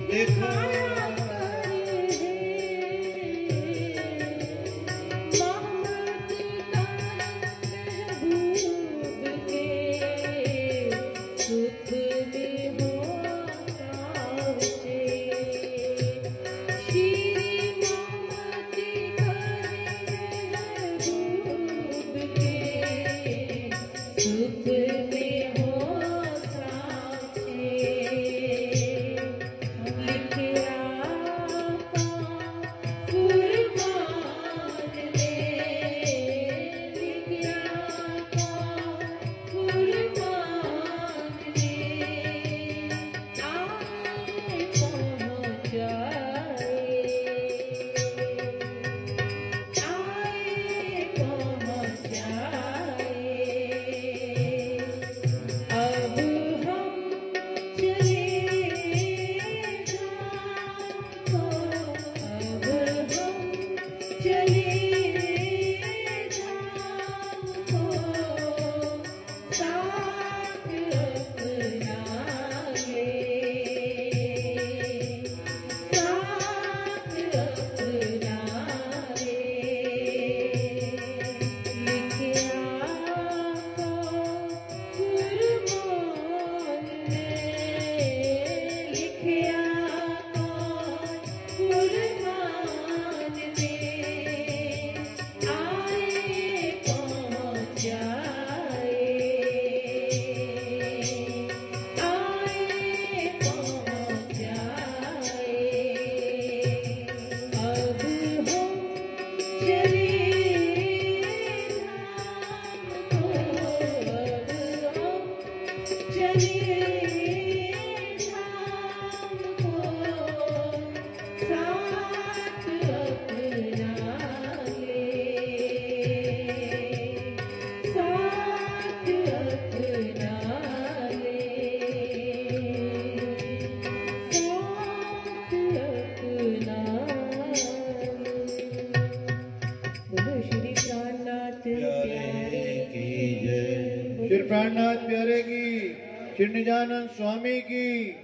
श्री निजानंद स्वामी की।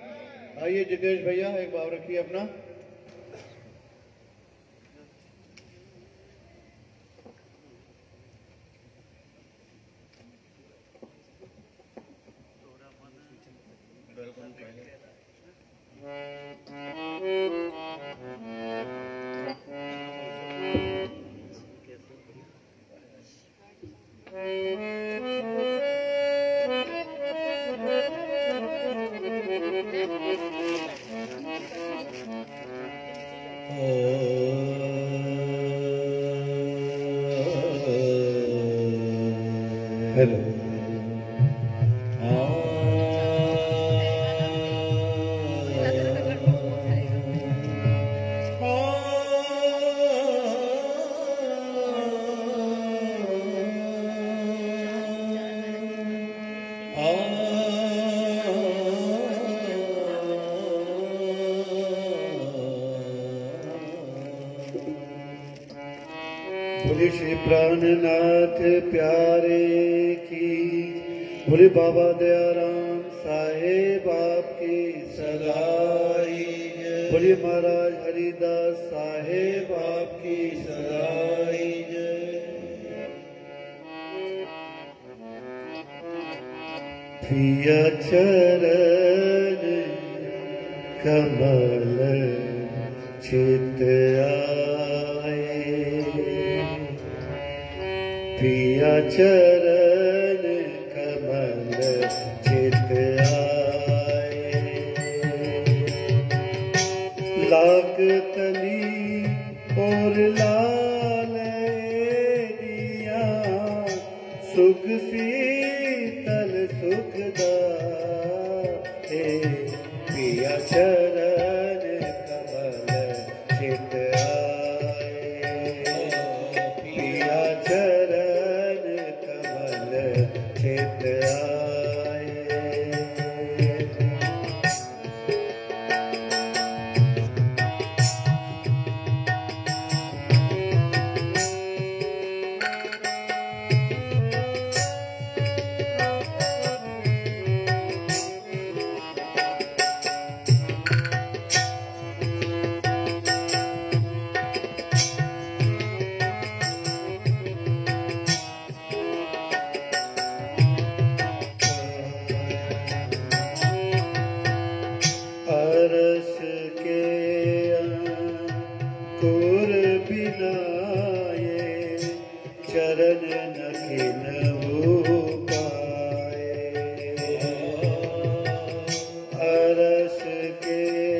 आइए जितेश भैया एक भाव रखिए अपना। बोले श्री प्राणनाथ प्यारे की, बोले बाबा दयाराम साहेब आपकी सदाई, बोले महाराज हरिदास साहेब आपकी सदाई। पिया चरण कमल चित पिया चरण कमल चित आए, लाग तली और लाल दिया, सुख शीतल सुखदाए, पिया चरण कमल चित आए, पिया चरण चित आए। बिनाए चरण न किन्हु पाए। अरस के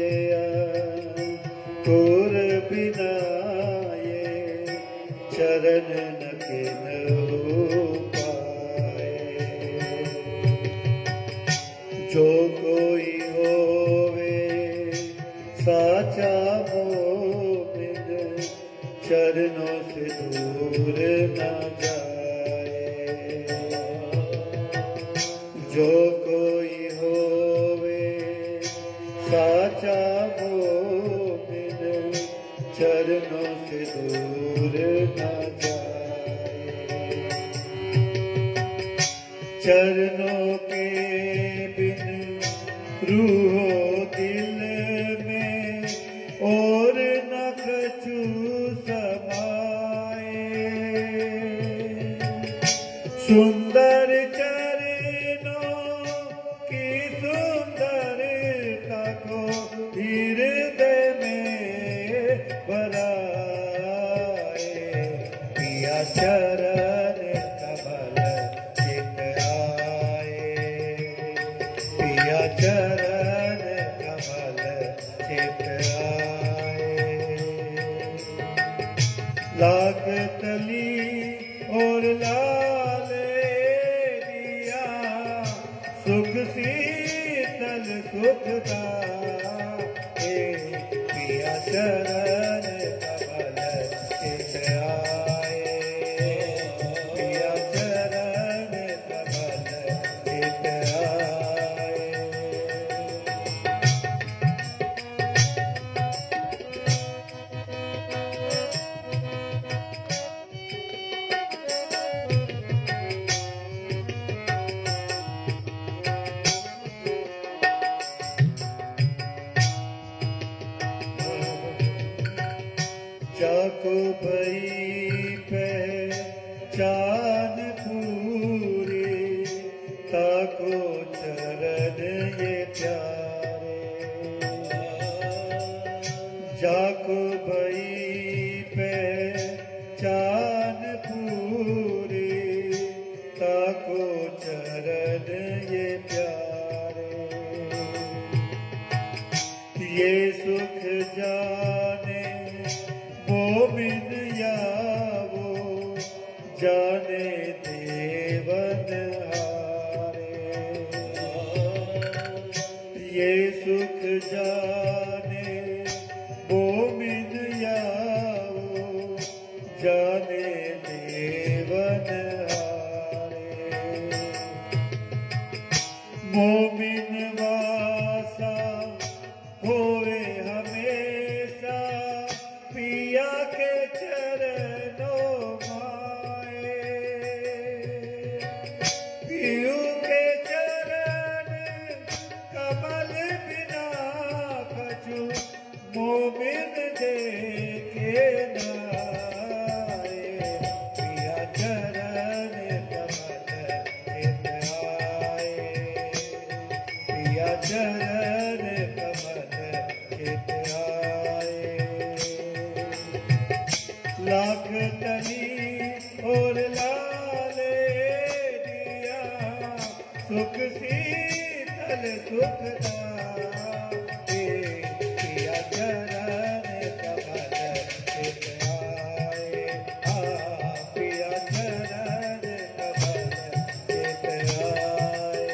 अंकुर बिनाए चरण न किन्हु पाए। जो कोई होवे साचा मोमिन चरणों से दूर न जाए। जो कोई होवे साचा मोमिन चरणों से दूर न जाए। चरणों के बिन रूहो दिल में और न कछु समाए। सुंदर चरणों की सुंदरता को हृदय में बराए। पिया चरण कमल चित आए। पिया चरण कमल चित आए। लाख तली और लाले दिया सुख शीतल सुखदा। पिया चरण कमल चित आए। पिया चरण कमल चित आए। जाको भई पहचान पूरी ताको चरण ये प्यारे। जाको भई पहचान पूरी ताको चरण ये प्यारे। ये सुख जाने मोमिन यावो जाने देवन हारे। ये सुख जाने मोमिन यावो जाने देवन हारे। मोमिन वासा होए हमेशा पिया के चरणों माए। पियू के चरण कमल बिना कछु मोमिन देखे नाए। पिया चरण कमल चित आए। पिया चरण कमल चित आए। लाख तली और लाले दिया सुख शीतल सुखदा। पिया चरण कमल चित आए। पिया चरण कमल चित आए।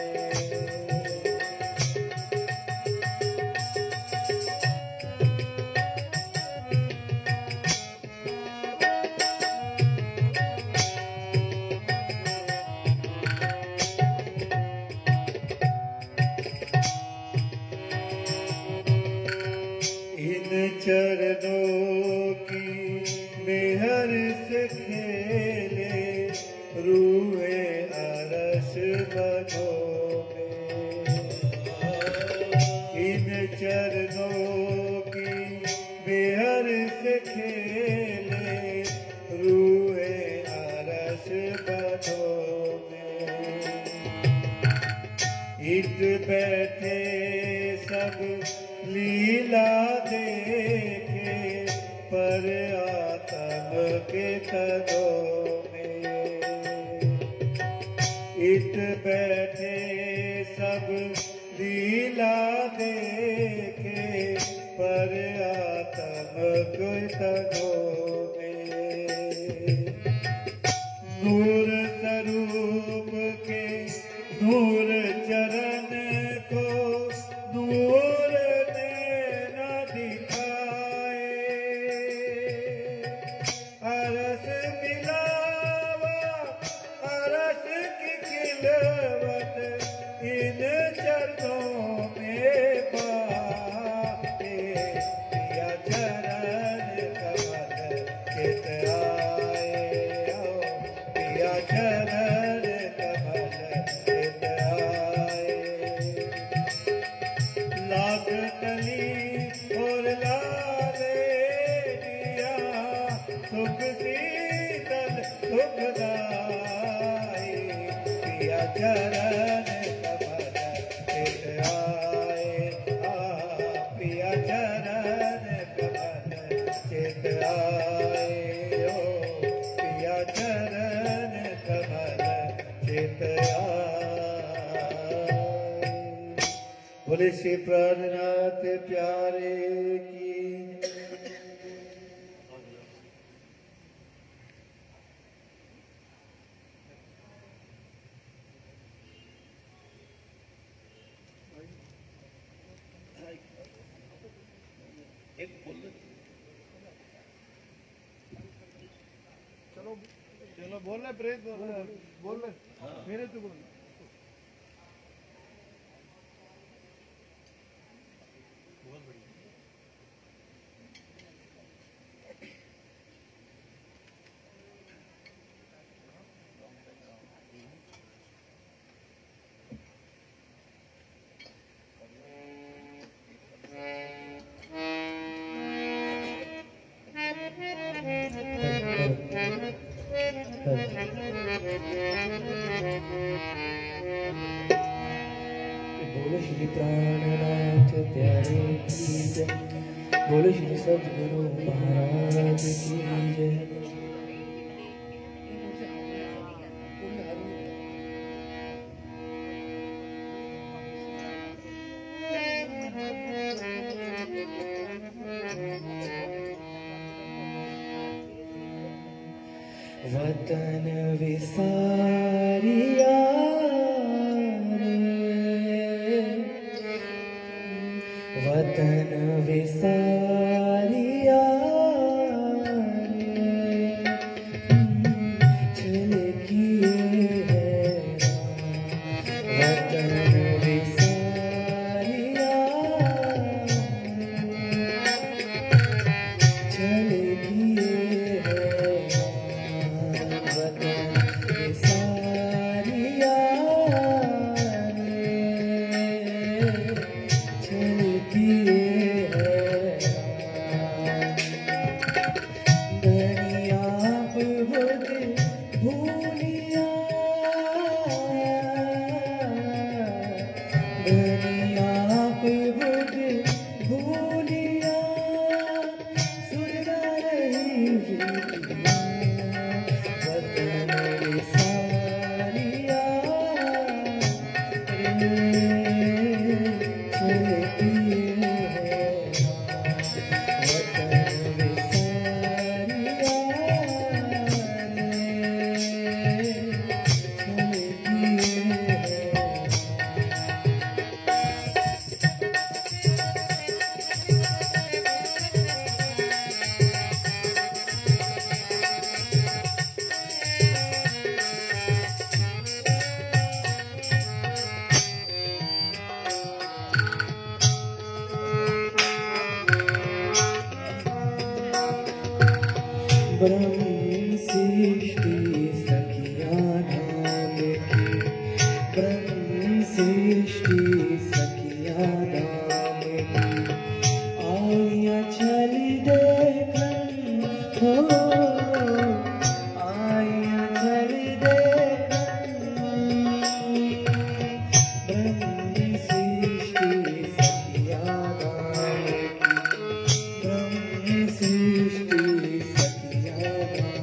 चरणों की मेहर से खेले रूहे अरस बनो में। इन चरणों की मेहर से खेले रूहे अरस बनो में। इत बैठे सब लीला देखे पर आता के तनों में। इत बैठे सब लीला देखे, पर आत्म कोई तनों में। नूर स्वरूप के नूर चरण को नूर ने न दिखाए। अरस मिलावा अरस की खिलवत इन चरणों में पाए। पिया चरण कमल चित आए, पिया चरण कमल चित आए। लाख कली और लाले दिया, सुख शीतल सुखदाई। पिया चरण कमल चित आए, पिया चरण कमल चित आए, ओ पिया चरण कमल चित आए। बोले श्री प्राणनाथ प्यारे की। चलो बोल रहे प्रेत बोल रहे मेरे तो बोल। बोलो श्री प्राणनाथ प्यारे की जय, बोलो श्री सद्गुरु महाराज की जय। वतन विसारिया रे, वतन विसारिया रे, चले किए है वतन विसारिया रे, चले किए है वतन विसारिया रे, चले किए है दुनिया बुध भूलिया, दुनिया बुध भूलिया, सुनना रही वतन विसारिया रे, चले किए है वतन विसारिया रे, चले किए है। ब्रह्म सृष्टि सखिया नाम की, ब्रह्म सृष्टि सखिया नाम की, आइया चली देखन हो, आइया चली देखन। ब्रह्म सृष्टि सखिया नाम की, ब्रह्म सृष्टि सखिया नाम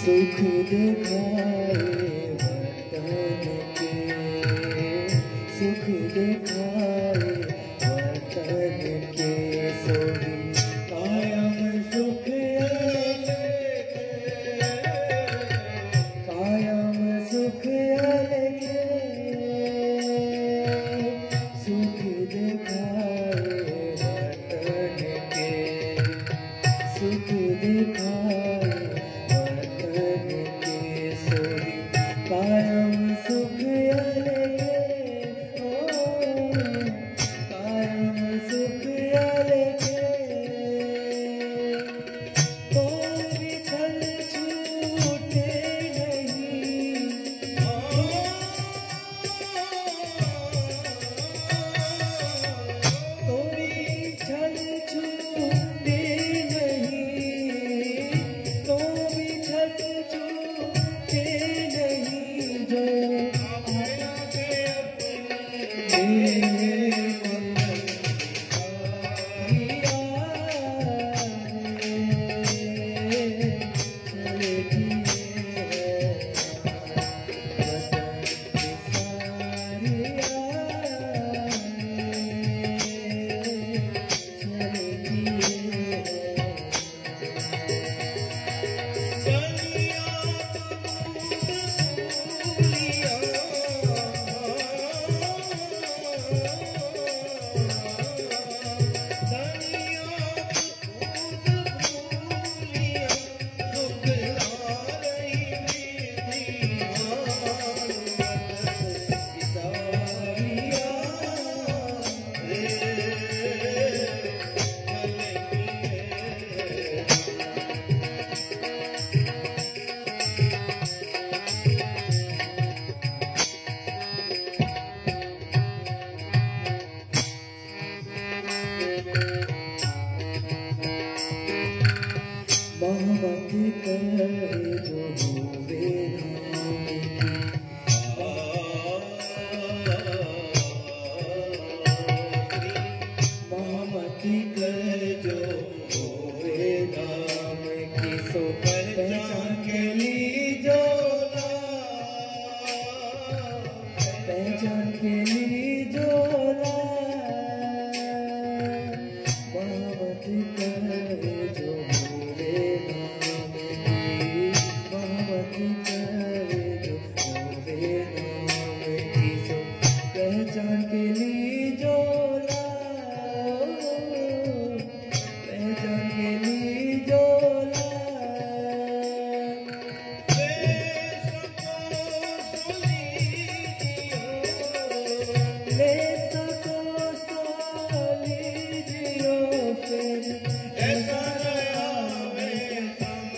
सुख दिखाए वतन के, सुख दिखाए वतन के, सोही कायम सुख कायम सुख अलगे, सुख दिखाए वतन के, सुख दिखाए वतन के, सोही कायम सुख अलगे, ओ कायम सुख अलगे। कोई छल छूटे नहीं, कोई छल छूटे नहीं, कोई छल छूटे नहीं, जो मोहब्बत करे जो होवे नाम की, मोहब्बत करे जो होवे नाम की, सो पहचान के लीजो पहचान के लीजो मोहब्बत करे जो होवे नाम की, मोहब्बत करे जो होवे नाम की, सो पहचान के लीजो पहचान के लीजो ले सको सो लीजियो फिर, ऐसा नया में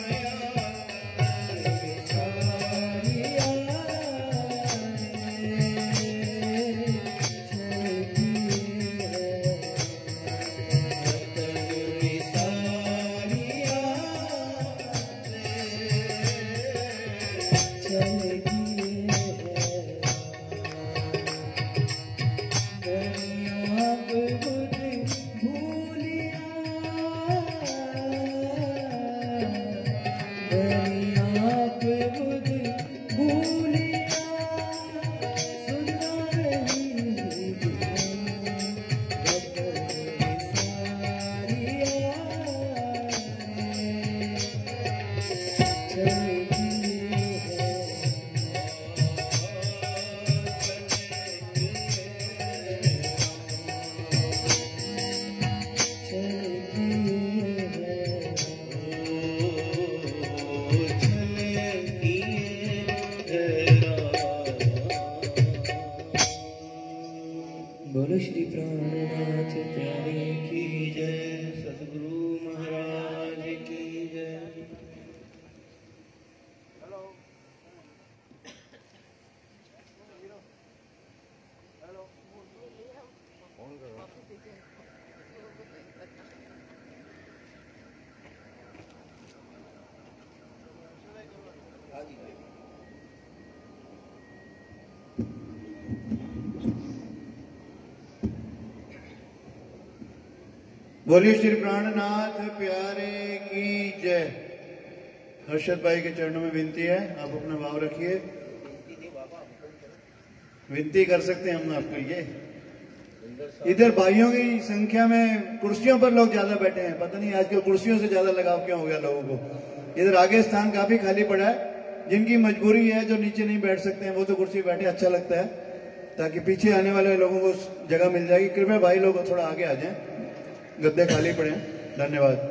बोलो श्री प्राणनाथ प्यारे की जय, सतगुरु महाराज की जय। बोलिए श्री प्राणनाथ प्यारे की जय। हर्षद भाई के चरणों में विनती है, आप अपना भाव रखिए। विनती कर सकते हैं हम आपको। ये इधर भाइयों की संख्या में कुर्सियों पर लोग ज्यादा बैठे हैं, पता नहीं आजकल कुर्सियों से ज्यादा लगाव क्यों हो गया लोगों को। इधर आगे स्थान काफी खाली पड़ा है, जिनकी मजबूरी है जो नीचे नहीं बैठ सकते हैं वो तो कुर्सी बैठे, अच्छा लगता है, ताकि पीछे आने वाले लोगों को जगह मिल जाएगी। कृपया भाई लोग थोड़ा आगे आ जाएं, गद्दे खाली पड़े हैं। धन्यवाद।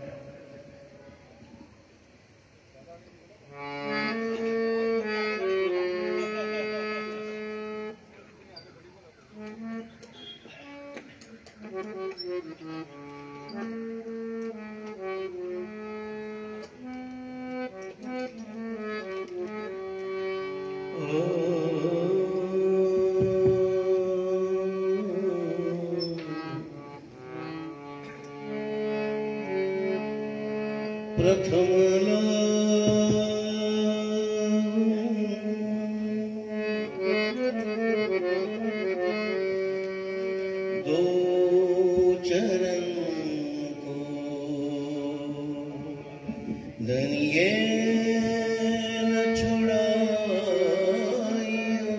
प्रथम दो चरण को दनिये न छुड़ाइयो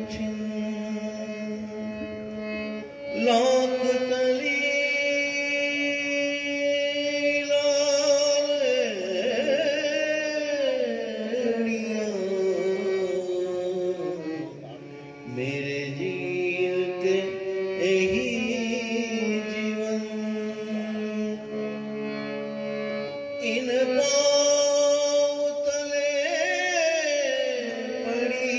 छिन लाख तली मेरे जीव के यही जीवन इन पाँव तले पड़ी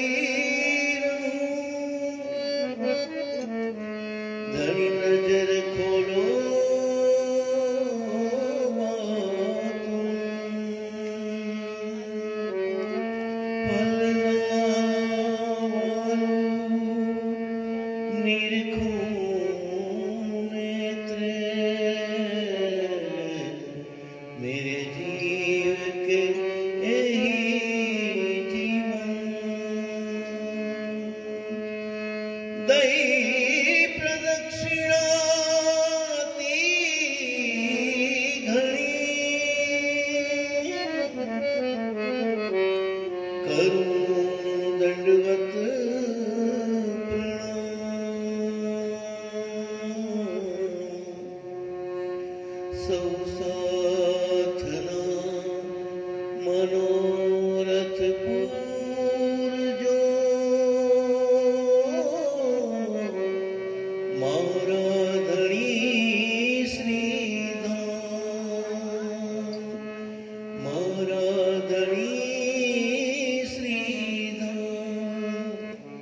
रहूं। धनी नजर खोलो मेरे जीव के यही जीवन दही प्रदक्षिणाती घड़ी करूं दंडवत साथना मनोरथ पूरजो मारा धणी श्रीधाम मारा धणी श्रीधाम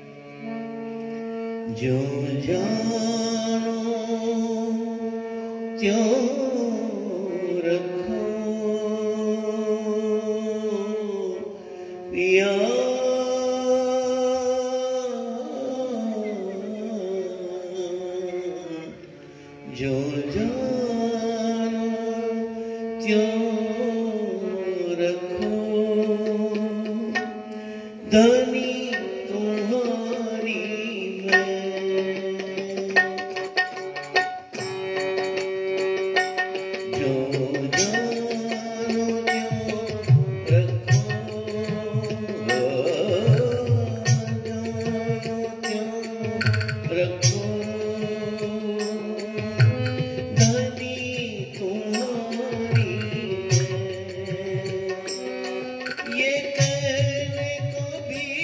जो जानो त्यों रखो पिया जो जानो त्यों रखो धनी तुम्हारी मैं जो जानो त्यों रखो धनी तुम्हारी ये कहने को भी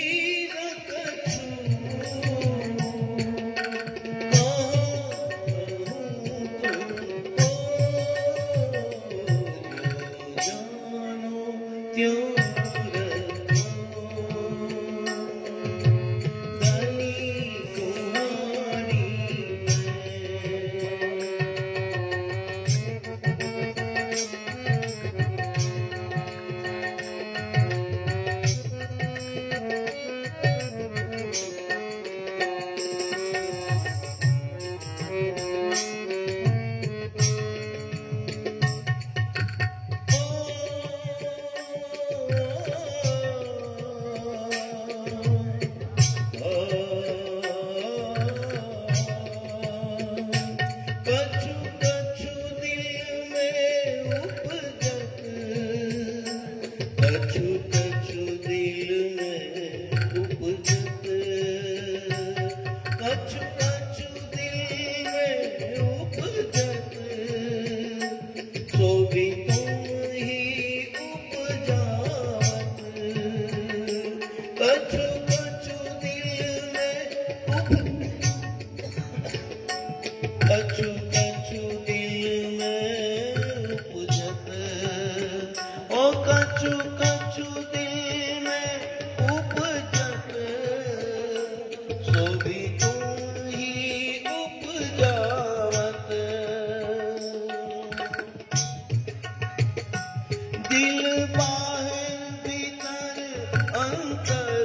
दिल बाहर भीतर अंतर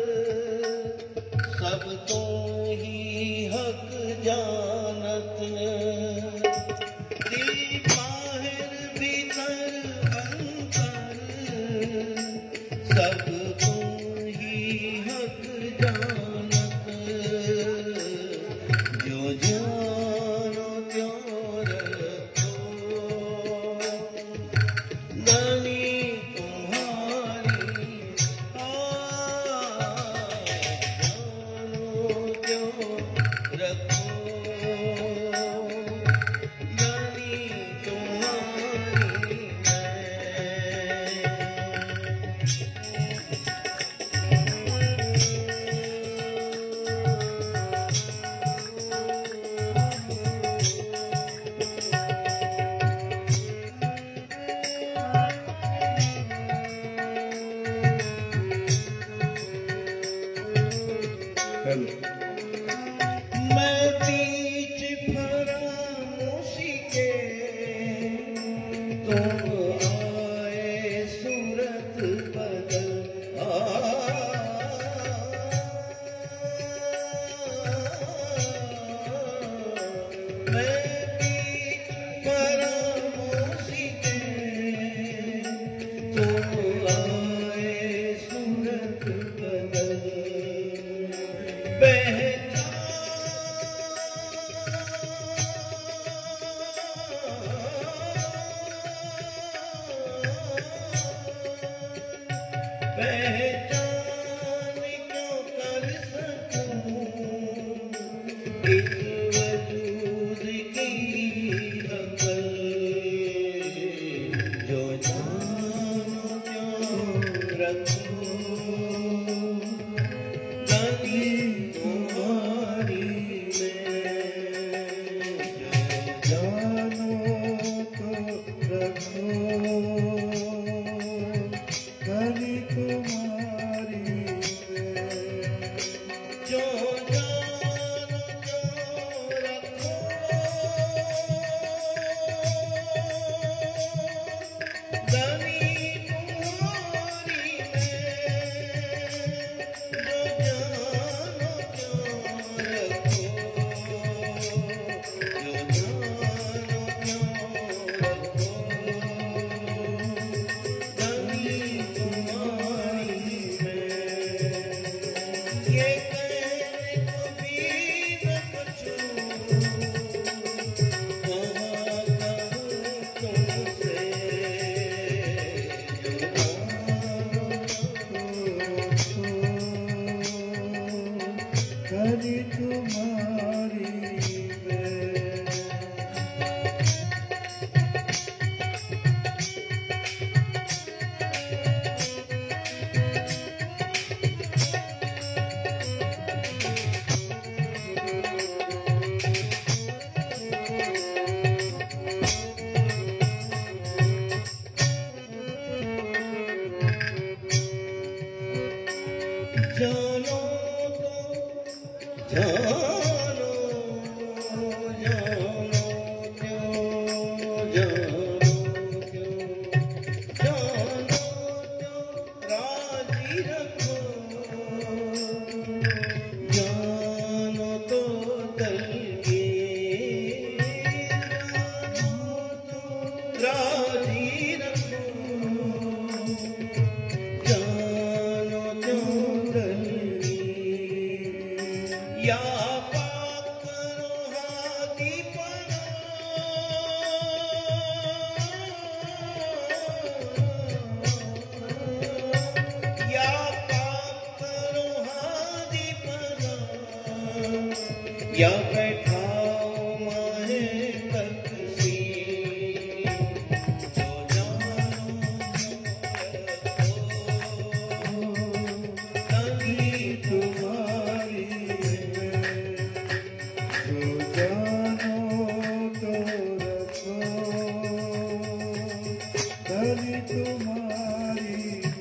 सब तो ही हक जानत दिल बाहर भीतर अंतर सब तो ही हक जानत जो जानो त्यों रखो धनी तुम्हारी जानो क्यों रखो धनी तुम्हारी मैं बीच फरामोशी के तुम आए सूरत बदल मैं बीच फरामोशी के तुम आए सूरत बदल पहचान क्यों कर सकूं इस वजूद की अकल जो जानो क्यों रखूं धनी तुम्हारी जानो तो रखो धनी तुम्हारी जो जानो क्यों रखो धनी तुम्हारी जो जानो क्यों रखो जो जानो क्यों रखो धनी तुम्हारी ये कहने को भी न पूछूं कहाँ कहूँ तुमसे जो धनी तुम्हारी जानो तो जानो जानो क्यों जानो क्यों जानो क्यों राजी रखो जानो तो दल के जानो तो राजी रखो जानो क्यों दलगी या पाक करो हाथी पना या पाक करो हाथी पना या बैठाओ माहे तकसी जो जानो धनी तुम्हारी जो जानो तो रखो धनी तुम्हारी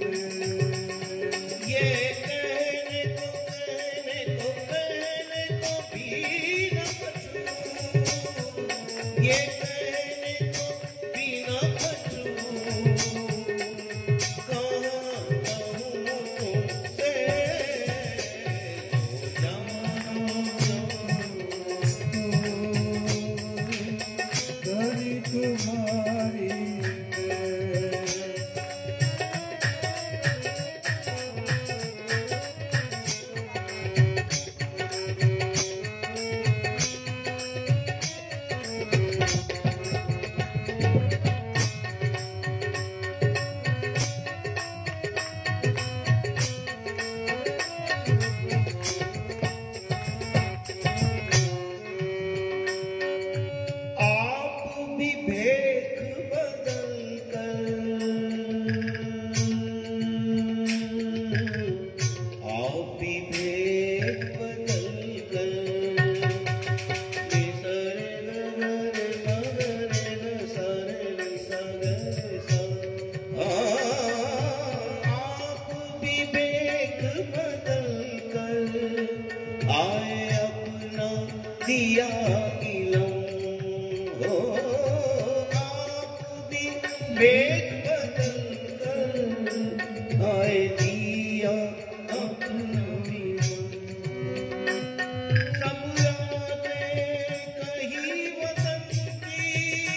ये कहने को भी न पूछूं ये कहने को भी न पूछूं तुम्हारी दिया इलम हो आप भी वेग बदल कर आए दिया अपना सब यादें कहीं वतन की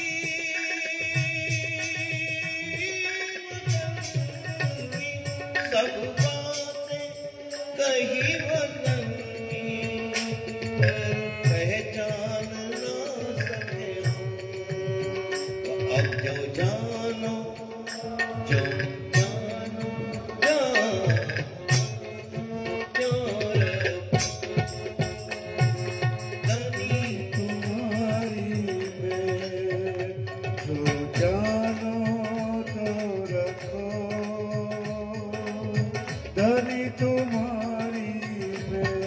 सब बातें कहीं वतन पहचान ना सके अब जो जानो जो जानो धनी तुम्हारी में जो जानो तो रखो धनी तुम्हारी में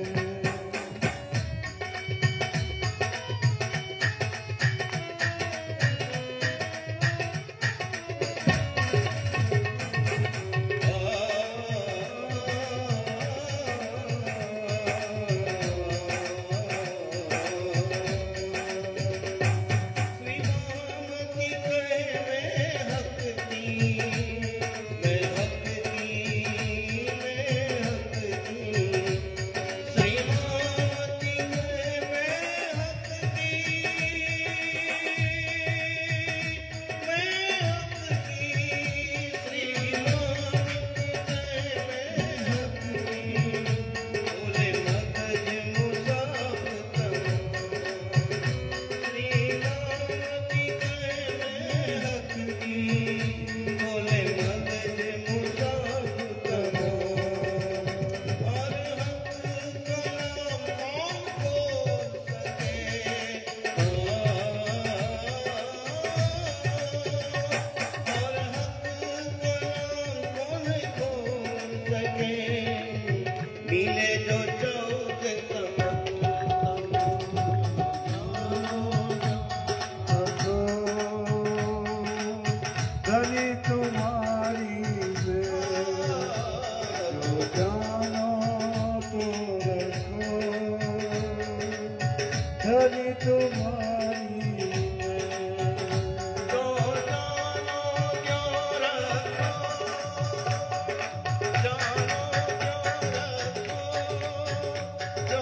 मिले जो चौक धनी तुम्हारी में जो जानो तो रखो धनी तुम्हारी में जो जानो जो रखो जानो जो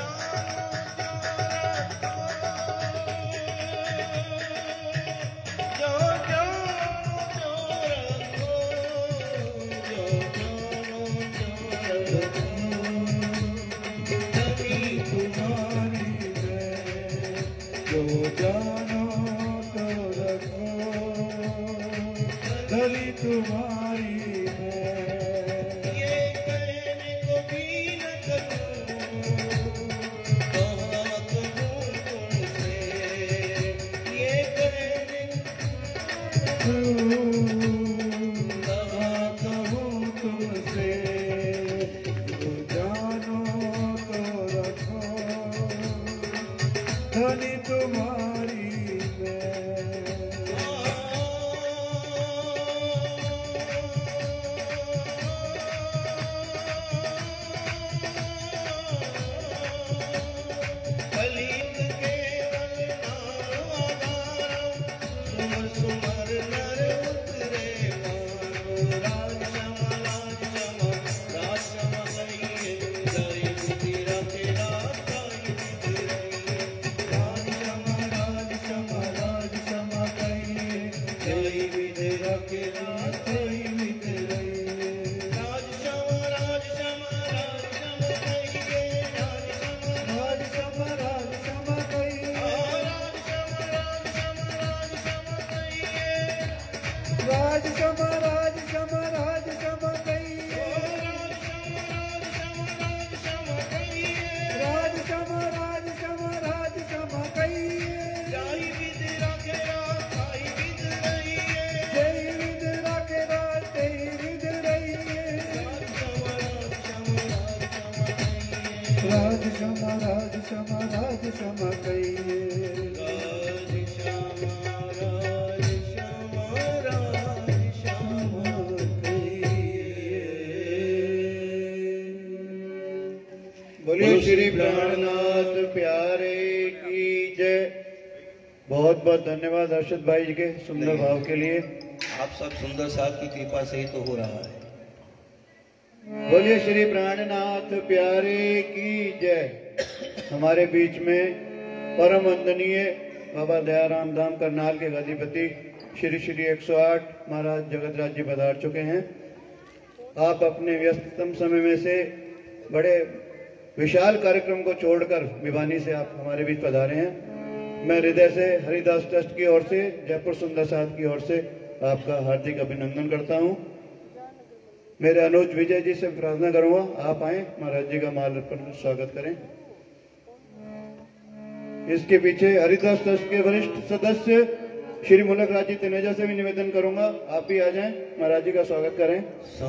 धनी तुम्हारी में ये कहने को भी न करूं कहाँ कहूँ तुमसे ये कहने कहाँ कहूँ तुमसे जो जानो तो रखो धनी तुम्हारी में कलिंग केवल सुमर सुमर नर उतरे मानो राज क्षमा गई गई तेरा तेरा राज क्षमा तेई विध रखे राज तेई विध रहे राज श्याम कहिए राज श्याम राज सम कहिए राज श्याम राज सम कहिए राज सम कहिए जाई विध रखे ताई विध रहिए जय विध राखे राज तेई विध रहिए राज सम कहिए बोलिए श्री प्राणनाथ प्यारे की जय। बहुत बहुत धन्यवाद हर्षद भाई जी के सुंदर भाव के लिए। आप सब सुंदर साहब की कृपा से ही तो हो रहा है। बोलिए श्री प्राणनाथ प्यारे की जय। हमारे बीच में परम वंदनीय बाबा दयाराम धाम करनाल के अधिपति श्री श्री 108 महाराज जगतराज जी पधार चुके हैं। आप अपने व्यस्ततम समय में से बड़े विशाल कार्यक्रम को छोड़कर भिवानी से आप हमारे बीच पधारे हैं। मैं हृदय से हरिदास ट्रस्ट की ओर से, जयपुर सुंदर साहब की ओर से आपका हार्दिक अभिनंदन करता हूं। मेरे अनुज विजय जी से प्रार्थना करूंगा आप आए महाराज जी का माल्यार्पण स्वागत करें। इसके पीछे हरिदास ट्रस्ट के वरिष्ठ सदस्य श्री मुलक राज जी तनेजा से भी निवेदन करूंगा आप भी आ जाएं, महाराज जी का स्वागत करें।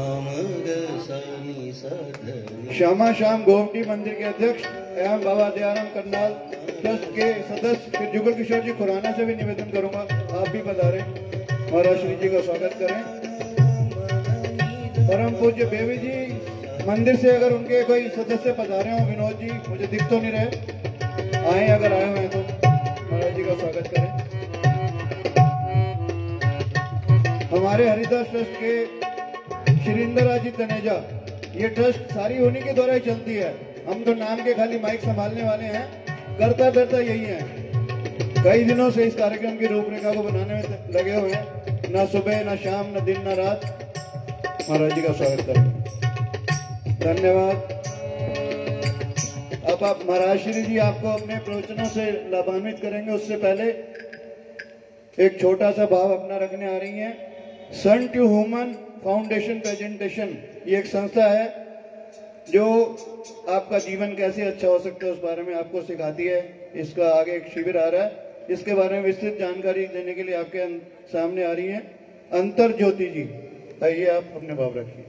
श्यामा श्याम गोमती मंदिर के अध्यक्ष एवं बाबा दयाराम करनाल ट्रस्ट के सदस्य श्री जुगल किशोर जी खुराना से भी निवेदन करूंगा आप भी पधारें, महाराज श्री जी का स्वागत करें। परम पूज्य बेबी जी मंदिर से अगर उनके कोई सदस्य पधारे हो, विनोद जी मुझे दिख तो नहीं रहे, आए अगर आए हुए तो महाराज जी का स्वागत करें। हमारे हरिदास ट्रस्ट के श्रींदर राज जी तनेजा, ये ट्रस्ट सारी उन्हीं के द्वारा ही चलती है। हम तो नाम के खाली माइक संभालने वाले हैं, करता धरता यही है। कई दिनों से इस कार्यक्रम की रूपरेखा को बनाने में लगे हुए हैं, ना सुबह ना शाम ना दिन ना रात। महाराज जी का स्वागत करें, धन्यवाद। अब आप महाराज श्री जी आपको अपने प्रवचनों से लाभान्वित करेंगे, उससे पहले एक छोटा सा भाव अपना रखने आ रही हैं। Sun to human foundation presentation, ये एक संस्था है जो आपका जीवन कैसे अच्छा हो सकता है उस बारे में आपको सिखाती है। इसका आगे एक शिविर आ रहा है, इसके बारे में विस्तृत जानकारी देने के लिए आपके सामने आ रही हैं अंतर ज्योति जी। आइए आप अपने भाव रखिए।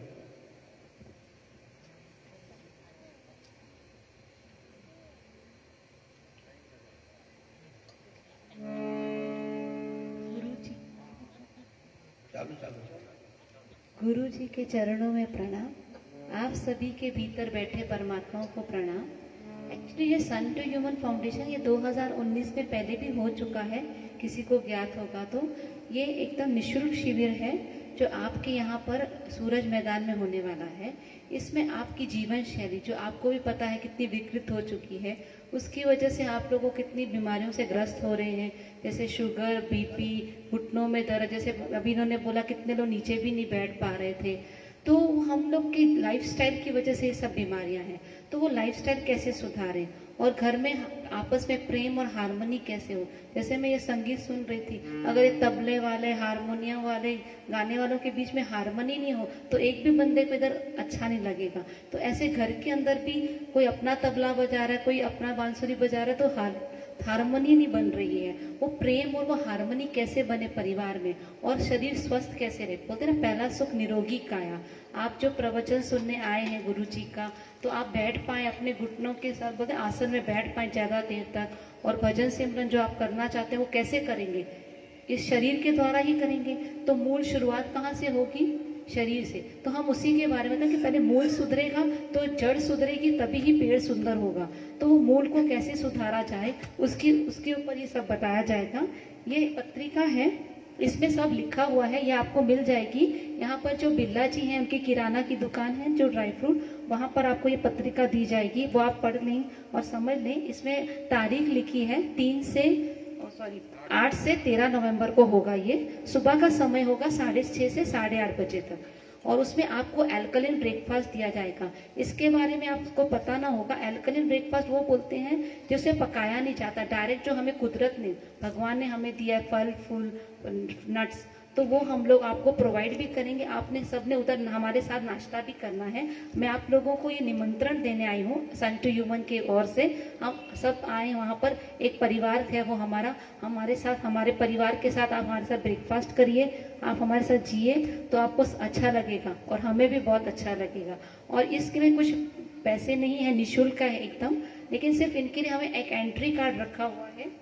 गुरु जी के चरणों में प्रणाम। आप सभी के भीतर बैठे परमात्माओं को प्रणाम। एक्चुअली ये सन टू ह्यूमन फाउंडेशन ये 2019 में पहले भी हो चुका है, किसी को ज्ञात होगा तो। ये एकदम निःशुल्क शिविर है जो आपके यहाँ पर सूरज मैदान में होने वाला है। इसमें आपकी जीवन शैली जो आपको भी पता है कितनी विकृत हो चुकी है, उसकी वजह से आप लोगों कितनी बीमारियों से ग्रस्त हो रहे हैं, जैसे शुगर, बीपी, घुटनों में दर्द, जैसे अभी इन्होंने बोला कितने लोग नीचे भी नहीं बैठ पा रहे थे। तो हम लोग की लाइफस्टाइल की वजह से ये सब बीमारियां हैं। तो वो लाइफस्टाइल कैसे सुधारें और घर में आपस में प्रेम और हारमोनी कैसे हो। जैसे मैं ये संगीत सुन रही थी, अगर ये तबले वाले, हारमोनियम वाले, गाने वालों के बीच में हारमोनी नहीं हो तो एक भी बंदे को इधर अच्छा नहीं लगेगा। तो ऐसे घर के अंदर भी कोई अपना तबला बजा रहा है, कोई अपना बांसुरी बजा रहा है, तो हारमोनी नहीं बन रही है। वो प्रेम और वो हारमोनी कैसे बने परिवार में, और शरीर स्वस्थ कैसे रहे। बोलते ना पहला सुख निरोगी काया। आप जो प्रवचन सुनने आए हैं गुरु जी का, तो आप बैठ पाए अपने घुटनों के साथ, बोलते आसन में बैठ पाए ज्यादा देर तक, और भजन सिमरन जो आप करना चाहते हैं वो कैसे करेंगे, इस शरीर के द्वारा ही करेंगे। तो मूल शुरुआत कहाँ से होगी, शरीर से। तो हम उसी के बारे में था कि पहले मूल सुधरेगा तो जड़ सुधरेगी, तभी ही पेड़ सुंदर होगा। तो वो मूल को कैसे सुधारा जाए उसके ऊपर ये सब बताया जाएगा। ये पत्रिका है, इसमें सब लिखा हुआ है, ये आपको मिल जाएगी। यहाँ पर जो बिल्ला जी हैं उनकी किराना की दुकान है, जो ड्राई फ्रूट, वहाँ पर आपको ये पत्रिका दी जाएगी, वो आप पढ़ लें और समझ लें। इसमें तारीख लिखी है 3 से 8 से 13 नवंबर को होगा। ये सुबह का समय होगा 6:30 से 8:30 बजे तक, और उसमें आपको एल्कलिन ब्रेकफास्ट दिया जाएगा। इसके बारे में आपको पता ना होगा, एल्कलिन ब्रेकफास्ट वो बोलते हैं जिसे पकाया नहीं जाता, डायरेक्ट जो हमें कुदरत ने, भगवान ने हमें दिया है, फल फूल नट्स, तो वो हम लोग आपको प्रोवाइड भी करेंगे। आपने सबने उधर हमारे साथ नाश्ता भी करना है। मैं आप लोगों को ये निमंत्रण देने आई हूँ सन टू ह्यूमन की ओर से। हम सब आए वहाँ पर, एक परिवार है वो हमारा, हमारे साथ, हमारे परिवार के साथ आप हमारे साथ ब्रेकफास्ट करिए, आप हमारे साथ जिए, तो आपको अच्छा लगेगा और हमें भी बहुत अच्छा लगेगा। और इसके में कुछ पैसे नहीं है, निःशुल्क है एकदम, लेकिन सिर्फ इनके लिए हमें एक एंट्री कार्ड रखा हुआ है।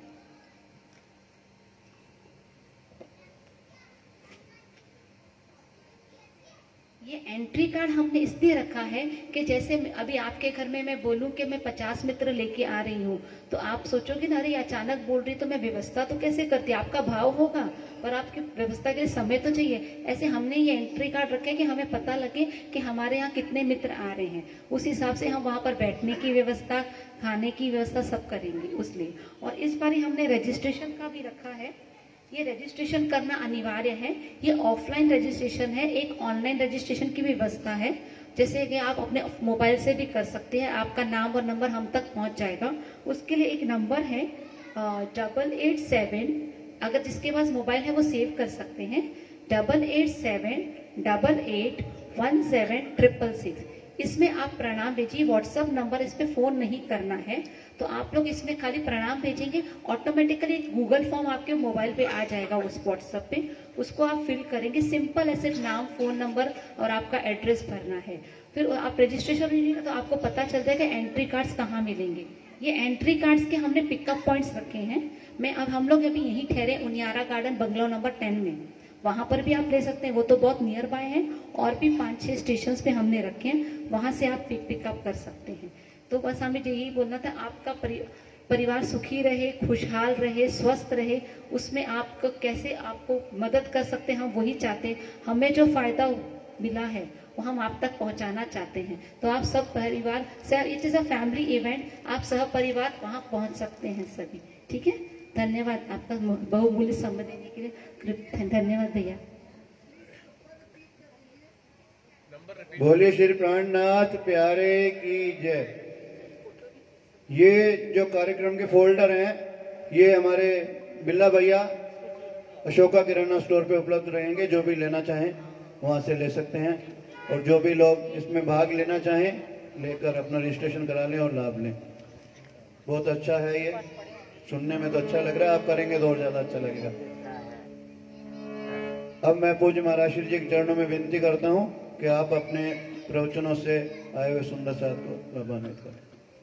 ये एंट्री कार्ड हमने इसलिए रखा है कि जैसे अभी आपके घर में मैं बोलूं कि मैं 50 मित्र लेके आ रही हूँ, तो आप सोचोगे ना, अरे अचानक बोल रही तो मैं व्यवस्था तो कैसे करती, आपका भाव होगा पर आपकी व्यवस्था के लिए समय तो चाहिए। ऐसे हमने ये एंट्री कार्ड रखे कि हमें पता लगे कि हमारे यहाँ कितने मित्र आ रहे हैं, उस हिसाब से हम वहाँ पर बैठने की व्यवस्था, खाने की व्यवस्था सब करेंगे उसलिए। और इस बार हमने रजिस्ट्रेशन का भी रखा है। ये रजिस्ट्रेशन करना अनिवार्य है। ये ऑफलाइन रजिस्ट्रेशन है, एक ऑनलाइन रजिस्ट्रेशन की व्यवस्था है, जैसे कि आप अपने मोबाइल से भी कर सकते हैं। आपका नाम और नंबर हम तक पहुंच जाएगा। उसके लिए एक नंबर है 887, अगर जिसके पास मोबाइल है वो सेव कर सकते हैं, 887881766। इसमें आप प्रणाम भेजिए, व्हाट्सएप नंबर, इस पे फोन नहीं करना है। तो आप लोग इसमें खाली प्रणाम भेजेंगे, ऑटोमेटिकली गूगल फॉर्म आपके मोबाइल पे आ जाएगा उस व्हाट्सएप पे, उसको आप फिल करेंगे। सिंपल है, सिर्फ नाम, फोन नंबर और आपका एड्रेस भरना है। फिर आप रजिस्ट्रेशन लीजिएगा तो आपको पता चल जाएगा एंट्री कार्ड्स कहाँ मिलेंगे। ये एंट्री कार्ड्स के हमने पिकअप पॉइंट्स रखे हैं। अब हम लोग अभी यहीं ठहरे उनियारा गार्डन बंगलो नंबर 10 में, वहां पर भी आप ले सकते हैं, वो तो बहुत नियर बाय है। और भी 5-6 स्टेशन पे हमने रखे हैं, वहां से आप पिकअप कर सकते हैं। तो बस हमें यही बोलना था, आपका परिवार सुखी रहे, खुशहाल रहे, स्वस्थ रहे, उसमें आपको कैसे आपको मदद कर सकते हैं हम वही चाहते हैं। हमें जो फायदा मिला है वो हम आप तक पहुंचाना चाहते हैं। तो आप सब परिवार, it is a family event, आप सह परिवार वहां पहुंच सकते हैं सभी। ठीक है, धन्यवाद आपका बहुमूल्य समय देने के लिए, धन्यवाद भैया। बोलिए श्री प्राणनाथ प्यारे की जय। ये जो कार्यक्रम के फोल्डर हैं, ये हमारे बिल्ला भैया अशोका किराना स्टोर पे उपलब्ध रहेंगे। जो भी लेना चाहें वहां से ले सकते हैं, और जो भी लोग इसमें भाग लेना चाहें लेकर अपना रजिस्ट्रेशन करा लें और लाभ लें। बहुत अच्छा है, ये सुनने में तो अच्छा लग रहा है, आप करेंगे तो और ज्यादा अच्छा लगेगा। अब मैं पूज्य महाराज श्री जी के चरणों में विनती करता हूं कि आप अपने प्रवचनों से आए हुए सुंदर साथ को लाभान्वित करें।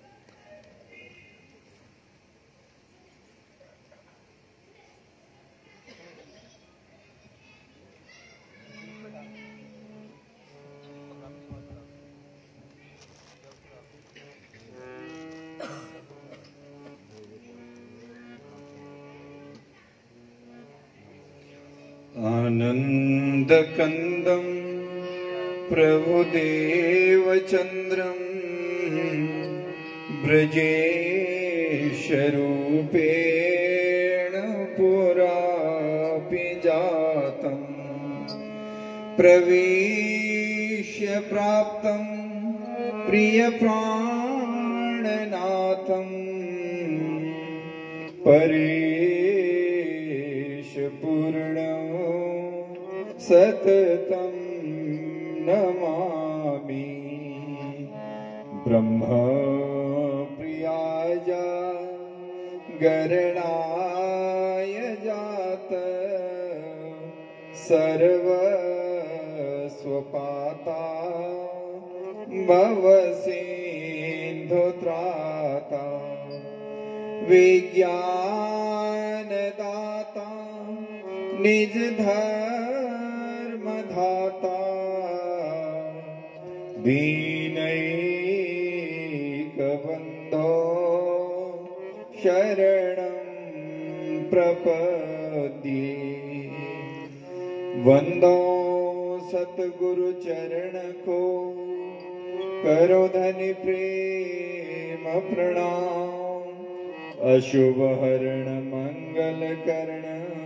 आनन्दकन्दं प्रभुदेवचन्द्रं ब्रजेशरूपेण पुरापि जातं प्रविश्य प्राप्तं प्रियप्राणनाथं परेशपूर्णं सततं नमामि। ब्रह्मप्रियाय गरणाय जात सर्वस्वपाता भवसिन्धुत्राता विज्ञानदाता निजधर्मधाता दीनैकबन्धो शरणं प्रपद्ये। वन्दो सतगुरु चरण को करो धनि प्रेम प्रणाम अशुभ हरण मंगल करण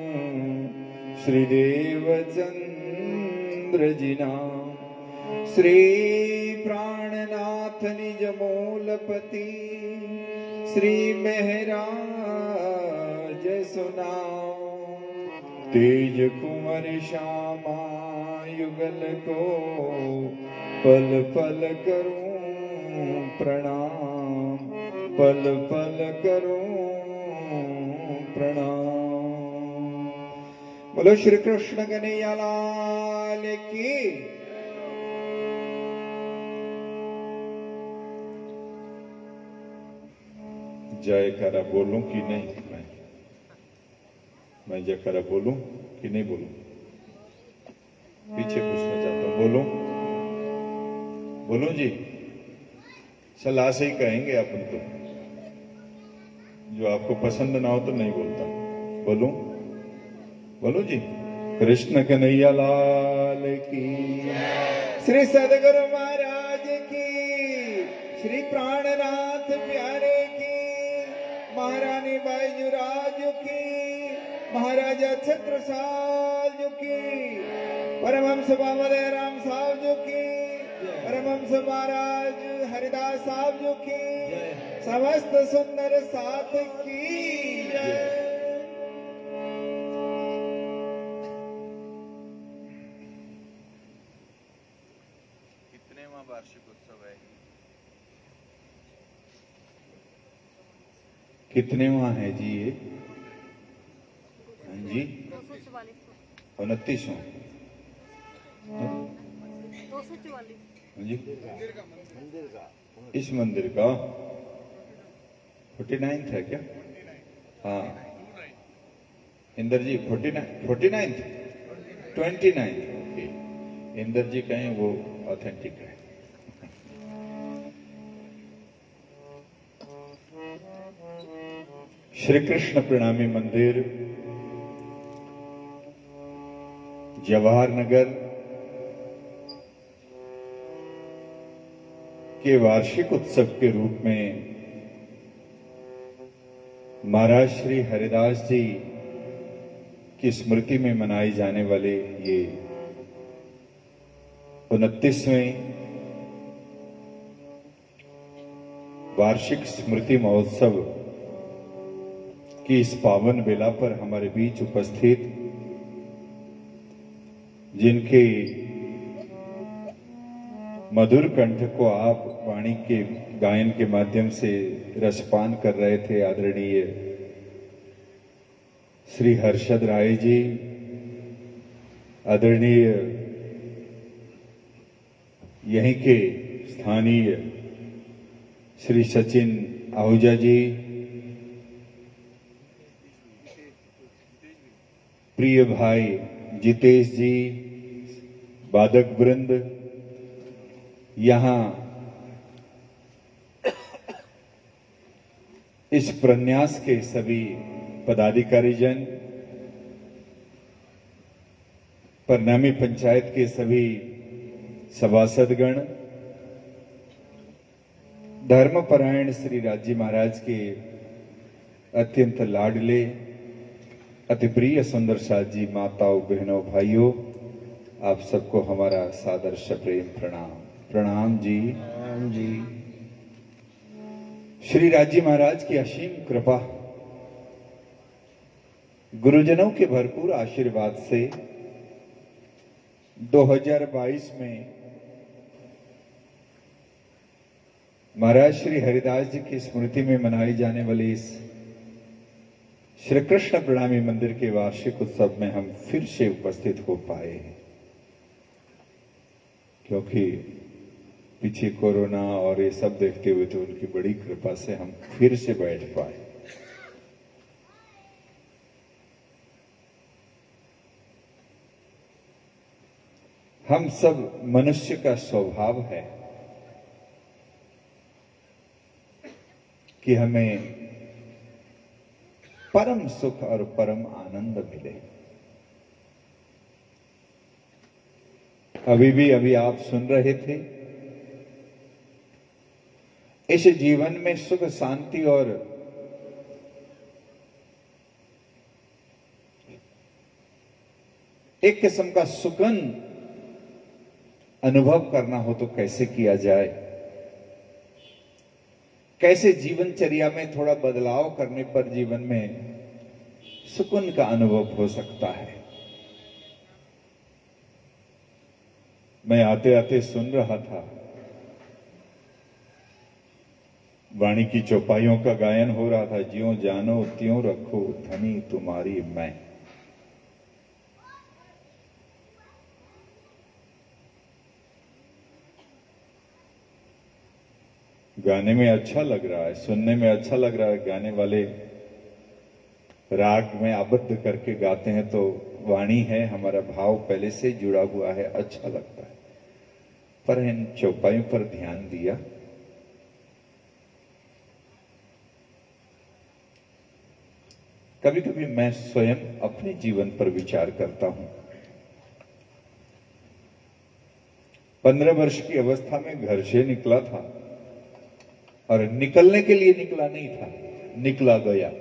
श्रीदेव चंद्र जी नाम श्री प्राणनाथ निज मूलपति श्री महराज सुनाओ तेज कुंवर श्यामा युगल को पल पल करूं प्रणाम पल पल करूं प्रणाम। बोलो श्री कृष्ण कन्हैया लाल की। जयकारा बोलूं कि नहीं? मैं जयकारा बोलूं कि नहीं बोलूं? पीछे पूछना चाहता हूं, बोलूं? बोलूं जी? सलाह से ही कहेंगे अपन तो, जो आपको पसंद ना हो तो नहीं बोलता। बोलूं? बोलूं जी? कृष्ण कन्हैया लाल की, श्री सदगुरु महाराज की, श्री प्राणनाथ प्यारे की, महारानी बाईजुराज की, महाराजा छत्रसाल की, परमहंस बाबा दयाराम साहब जी की, परमहंस महाराज हरिदास साहब जी की, समस्त सुंदर साथ की जय। कितनेवां वार्षिक उत्सव है? कितनेवां है जी ये? हाँ जी 29वां। हाँ जी इस मंदिर का 49th है क्या? हाँ Inder ji 49th 29th। Okay Inder ji कहें वो ऑथेंटिक है। श्री कृष्ण प्रणामी मंदिर जवाहर नगर के वार्षिक उत्सव के रूप में महाराज श्री हरिदास जी की स्मृति में मनाए जाने वाले ये 29वें वार्षिक स्मृति महोत्सव की इस पावन बेला पर हमारे बीच उपस्थित जिनके मधुर कंठ को आप वाणी के गायन के माध्यम से रसपान कर रहे थे, आदरणीय श्री हर्षद राय जी, आदरणीय यहीं के स्थानीय श्री सचिन आहूजा जी, प्रिय भाई जितेश जी, वादक वृंद, यहां इस प्रन्यास के सभी पदाधिकारी जन, प्रणामी पंचायत के सभी सभासदगण, धर्मपरायण श्री राजी महाराज के अत्यंत लाडले अति प्रिय सुंदर साथ जी, माताओं बहनों भाइयों, आप सबको हमारा सादर प्रेम प्रणाम। प्रणाम जी। प्रणाम जी। श्री राजी महाराज की असीम कृपा, गुरुजनों के भरपूर आशीर्वाद से 2022 में महाराज श्री हरिदास जी की स्मृति में मनाई जाने वाली इस श्री कृष्ण प्रणामी मंदिर के वार्षिक उत्सव में हम फिर से उपस्थित हो पाए हैं, क्योंकि पीछे कोरोना और ये सब देखते हुए तो उनकी बड़ी कृपा से हम फिर से बैठ पाए। हम सब मनुष्य का स्वभाव है कि हमें परम सुख और परम आनंद मिले। अभी आप सुन रहे थे, इस जीवन में सुख शांति और एक किस्म का सुकून अनुभव करना हो तो कैसे किया जाए, कैसे जीवनचर्या में थोड़ा बदलाव करने पर जीवन में सुकून का अनुभव हो सकता है। मैं आते आते सुन रहा था, वाणी की चौपाइयों का गायन हो रहा था। ज्यों जानो त्यों रखो धनी तुम्हारी मैं। गाने में अच्छा लग रहा है, सुनने में अच्छा लग रहा है। गाने वाले राग में आबद्ध करके गाते हैं तो वाणी है, हमारा भाव पहले से जुड़ा हुआ है, अच्छा लगता है। पर इन चौपाइयों पर ध्यान दिया, कभी कभी मैं स्वयं अपने जीवन पर विचार करता हूं। 15 वर्ष की अवस्था में घर से निकला था और निकलने के लिए निकला नहीं था, निकला गया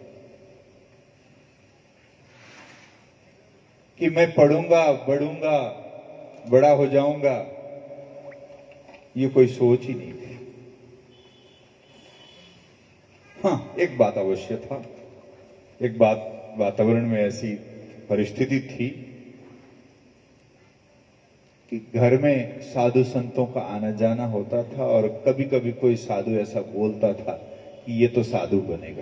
कि मैं पढ़ूंगा, बढ़ूंगा, बड़ा हो जाऊंगा, ये कोई सोच ही नहीं थी। हां, एक बात अवश्य था, एक बात वातावरण में ऐसी परिस्थिति थी कि घर में साधु संतों का आना जाना होता था और कभी कभी कोई साधु ऐसा बोलता था कि ये तो साधु बनेगा।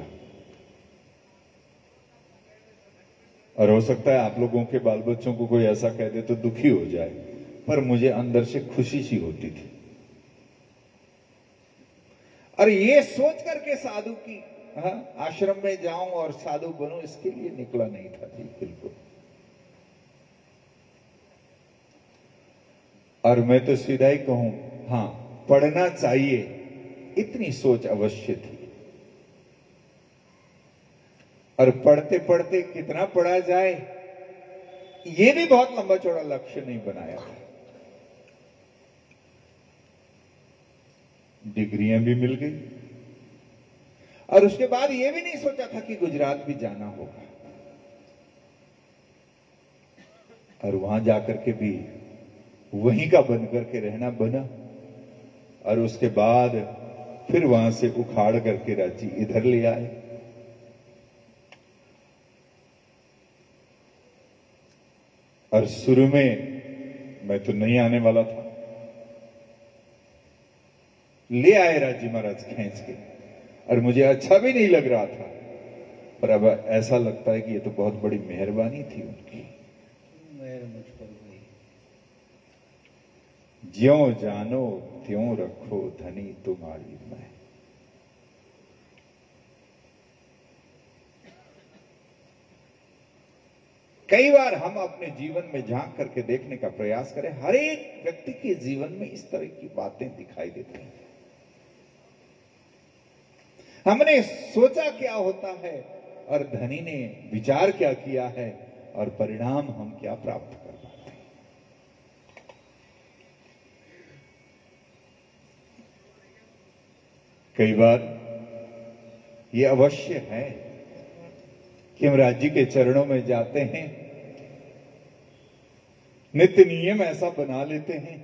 और हो सकता है आप लोगों के बाल बच्चों को कोई ऐसा कह दे तो दुखी हो जाए, पर मुझे अंदर से खुशी सी होती थी। और ये सोच करके साधु की आश्रम में जाऊं और साधु बनूं, इसके लिए निकला नहीं था जी, बिल्कुल। और मैं तो सीधा ही कहूं, हां, पढ़ना चाहिए, इतनी सोच अवश्य थी। और पढ़ते पढ़ते कितना पढ़ा जाए, ये भी बहुत लंबा चौड़ा लक्ष्य नहीं बनाया था। डिग्रियां भी मिल गई और उसके बाद ये भी नहीं सोचा था कि गुजरात भी जाना होगा। और वहां जाकर के भी वहीं का बन करके रहना बना। और उसके बाद फिर वहां से उखाड़ करके रांची इधर ले आए। और शुरू में मैं तो नहीं आने वाला था, ले आए राजी महाराज खींच के, और मुझे अच्छा भी नहीं लग रहा था। पर अब ऐसा लगता है कि ये तो बहुत बड़ी मेहरबानी थी उनकी। मेहर मुझ पर हुई। ज्यों जानो त्यों रखो धनी तुम्हारी मैं। कई बार हम अपने जीवन में झांक करके देखने का प्रयास करें, हर एक व्यक्ति के जीवन में इस तरह की बातें दिखाई देती हैं। हमने सोचा क्या होता है और धनी ने विचार क्या किया है और परिणाम हम क्या प्राप्त कर पाते हैं। कई बार यह अवश्य है कि हम राज्य के चरणों में जाते हैं, नित्य नियम ऐसा बना लेते हैं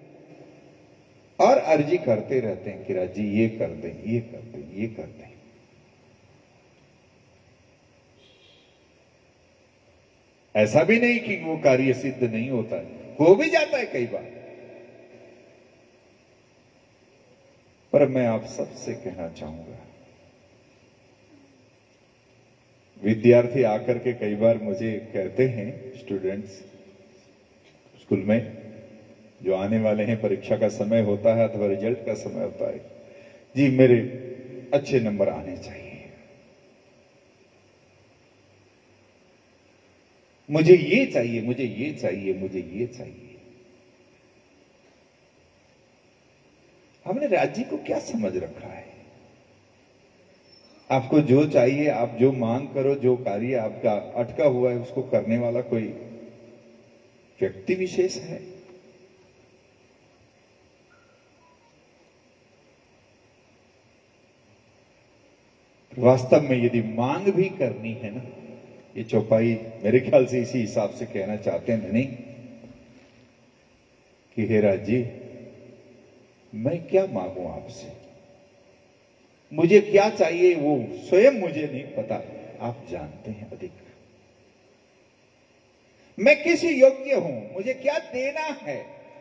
और अर्जी करते रहते हैं कि राज्य ये कर दें, ये कर दें, ये कर दें। ऐसा भी नहीं कि वो कार्य सिद्ध नहीं होता है, हो भी जाता है कई बार। पर मैं आप सबसे कहना चाहूंगा, विद्यार्थी आकर के कई बार मुझे कहते हैं, स्टूडेंट्स स्कूल में जो आने वाले हैं, परीक्षा का समय होता है अथवा रिजल्ट का समय होता है, जी मेरे अच्छे नंबर आने चाहिए, मुझे ये चाहिए, मुझे ये चाहिए, मुझे ये चाहिए। हमने राज्य को क्या समझ रखा है? आपको जो चाहिए, आप जो मांग करो, जो कार्य आपका अटका हुआ है उसको करने वाला कोई व्यक्ति विशेष है? वास्तव में यदि मांग भी करनी है ना, ये चौपाई मेरे ख्याल से इसी हिसाब से कहना चाहते हैं नहीं कि हे राज जी, मैं क्या मांगू आपसे, मुझे क्या चाहिए वो स्वयं मुझे नहीं पता, आप जानते हैं अधिक। मैं किस योग्य हूं, मुझे क्या देना है,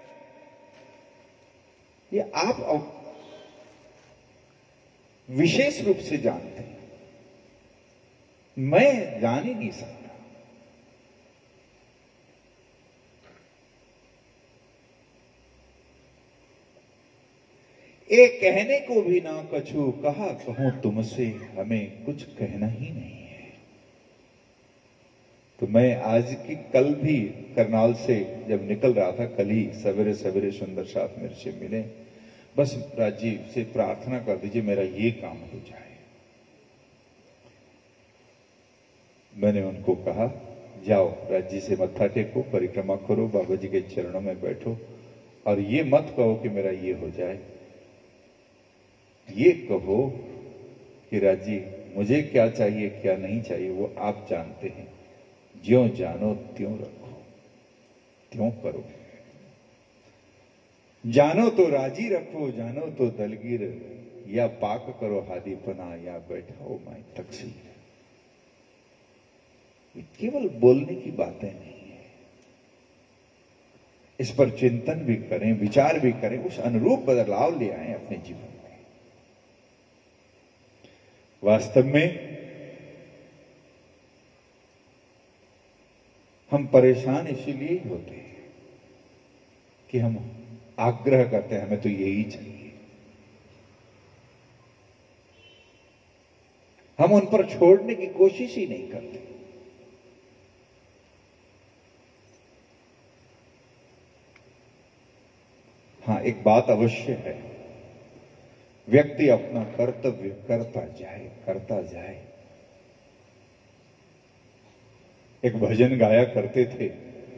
ये आप विशेष रूप से जानते हैं, मैं जान ही नहीं सकता। ए कहने को भी ना कछु कहा, कहूं तुमसे हमें कुछ कहना ही नहीं है। तो मैं आज की कल भी करनाल से जब निकल रहा था, कल ही सवेरे सवेरे सुंदर साहब मेरे से मिले, बस राजीव से प्रार्थना कर दीजिए मेरा ये काम हो जाए। मैंने उनको कहा जाओ राजी से मत्था टेको, परिक्रमा करो, बाबा जी के चरणों में बैठो और ये मत कहो कि मेरा ये हो जाए, ये कहो कि राजी मुझे क्या चाहिए क्या नहीं चाहिए वो आप जानते हैं, ज्यों जानो त्यों रखो, त्यों करो, जानो तो राजी रखो, जानो तो दलगीर, या पाक करो हादीपना, या बैठाओ माई तकसीर। ये केवल बोलने की बातें नहीं है, इस पर चिंतन भी करें, विचार भी करें, उस अनुरूप बदलाव ले आए अपने जीवन में। वास्तव में हम परेशान इसीलिए ही होते हैं कि हम आग्रह करते हैं हमें तो यही चाहिए, हम उन पर छोड़ने की कोशिश ही नहीं करते। हाँ, एक बात अवश्य है, व्यक्ति अपना कर्तव्य करता जाए। एक भजन गाया करते थे,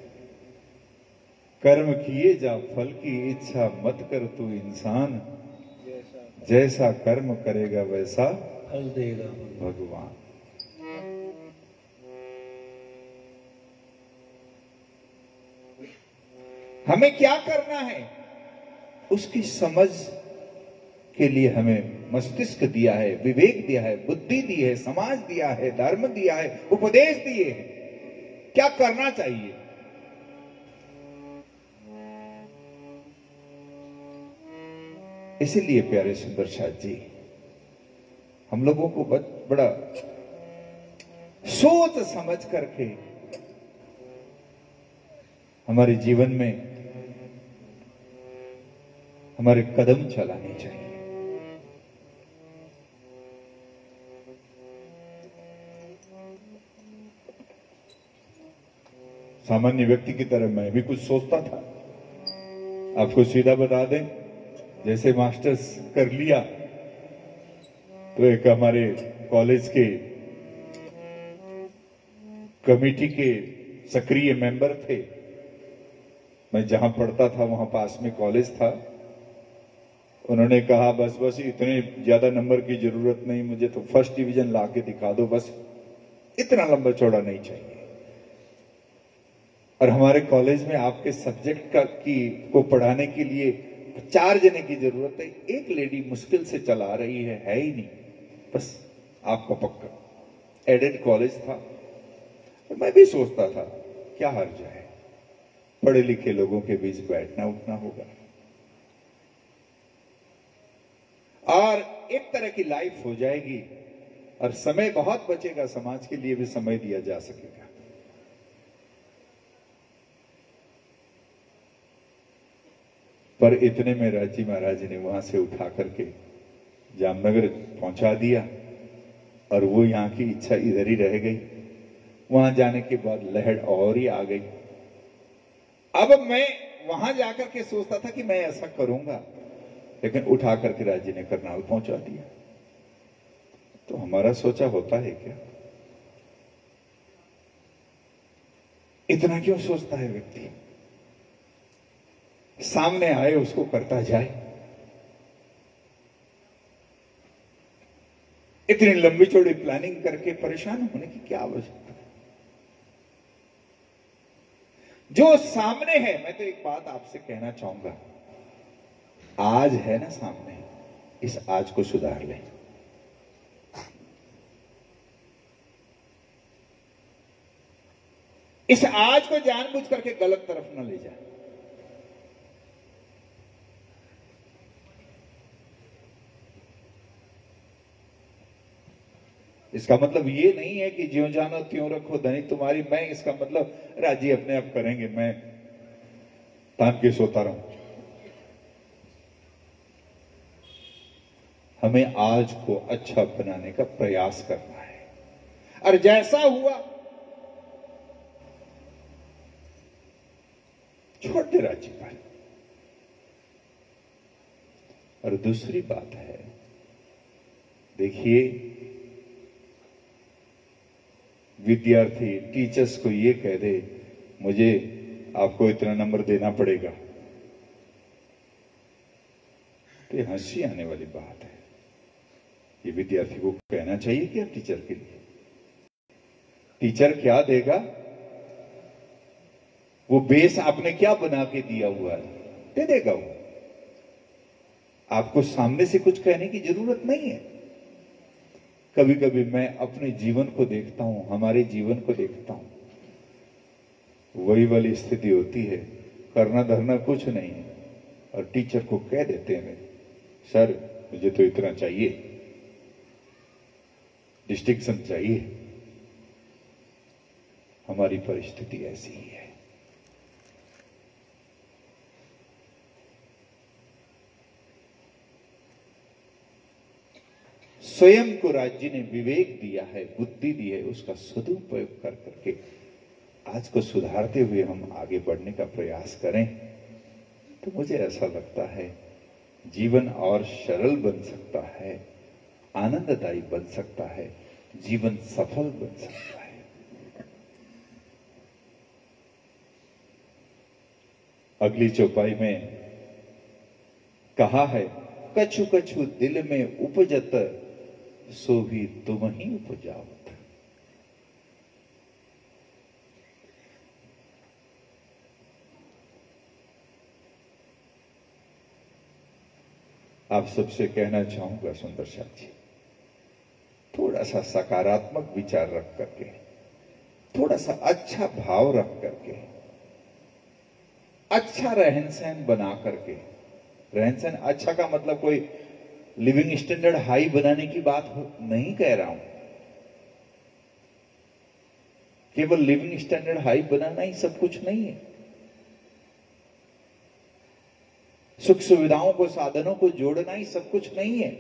कर्म किए जा फल की इच्छा मत कर तू इंसान, जैसा कर्म करेगा वैसा फल देगा भगवान। हमें क्या करना है उसकी समझ के लिए हमें मस्तिष्क दिया है, विवेक दिया है, बुद्धि दी है, समाज दिया है, धर्म दिया है, उपदेश दिए हैं, क्या करना चाहिए। इसीलिए प्यारे सुंदर साथ जी, हम लोगों को बड़ा सोच समझ करके हमारे जीवन में हमारे कदम चलाने चाहिए। सामान्य व्यक्ति की तरह मैं भी कुछ सोचता था, आपको सीधा बता दें, जैसे मास्टर्स कर लिया तो एक हमारे कॉलेज के कमेटी के सक्रिय मेंबर थे, मैं जहां पढ़ता था वहां पास में कॉलेज था, उन्होंने कहा बस इतने ज्यादा नंबर की जरूरत नहीं, मुझे तो फर्स्ट डिवीजन ला के दिखा दो, बस इतना लंबा चौड़ा नहीं चाहिए। और हमारे कॉलेज में आपके सब्जेक्ट को पढ़ाने के लिए 4 जने की जरूरत है, एक लेडी मुश्किल से चला रही है ही नहीं, बस आपका पक्का। एडेड कॉलेज था, और मैं भी सोचता था क्या हर्ज है, पढ़े लिखे लोगों के बीच बैठना उठना होगा और एक तरह की लाइफ हो जाएगी और समय बहुत बचेगा, समाज के लिए भी समय दिया जा सकेगा। पर इतने में राजी महाराज ने वहां से उठा करके जामनगर पहुंचा दिया और वो यहां की इच्छा इधर ही रह गई। वहां जाने के बाद लहर और ही आ गई। अब मैं वहां जाकर के सोचता था कि मैं ऐसा करूंगा, लेकिन उठा करके राजी ने करनाल पहुंचा दिया। तो हमारा सोचा होता है क्या? इतना क्यों सोचता है व्यक्ति? सामने आए उसको करता जाए। इतनी लंबी चौड़ी प्लानिंग करके परेशान होने की क्या आवश्यकता है? जो सामने है, मैं तो एक बात आपसे कहना चाहूंगा, आज है ना सामने, इस आज को सुधार लें। इस आज को जानबूझ करके गलत तरफ न ले जाए। इसका मतलब ये नहीं है कि ज्यों जानो त्यों रखो धनी तुम्हारी मैं, इसका मतलब राजी अपने आप करेंगे, मैं तान के सोता रहूं। हमें आज को अच्छा बनाने का प्रयास करना है, और जैसा हुआ छोड़ दे राज्य पर। और दूसरी बात है, देखिए, विद्यार्थी टीचर्स को ये कह दे मुझे आपको इतना नंबर देना पड़ेगा, तो ये हंसी आने वाली बात है। ये विद्यार्थी को कहना चाहिए क्या टीचर के लिए? टीचर क्या देगा? वो बेस आपने क्या बना के दिया हुआ है, दे देगा वो। आपको सामने से कुछ कहने की जरूरत नहीं है। कभी कभी मैं अपने जीवन को देखता हूं, हमारे जीवन को देखता हूं, वही वाली स्थिति होती है, करना धरना कुछ नहीं है, और टीचर को कह देते हैं सर मुझे तो इतना चाहिए, डिस्टिंक्शन चाहिए। हमारी परिस्थिति ऐसी ही है। स्वयं को राज्य ने विवेक दिया है, बुद्धि दी है, उसका सदुपयोग कर करके आज को सुधारते हुए हम आगे बढ़ने का प्रयास करें, तो मुझे ऐसा लगता है जीवन और सरल बन सकता है, आनंददायी बन सकता है, जीवन सफल बन सकता है। अगली चौपाई में कहा है, कछु कछु दिल में उपजत सो भी तुम ही उपजावत। आप सबसे कहना चाहूंगा सुंदर साथ जी, थोड़ा सा सकारात्मक विचार रख करके, थोड़ा सा अच्छा भाव रख करके, अच्छा रहन सहन बना करके, रहन सहन अच्छा का मतलब कोई लिविंग स्टैंडर्ड हाई बनाने की बात नहीं कह रहा हूं, केवल लिविंग स्टैंडर्ड हाई बनाना ही सब कुछ नहीं है। सुख सुविधाओं को, साधनों को जोड़ना ही सब कुछ नहीं है।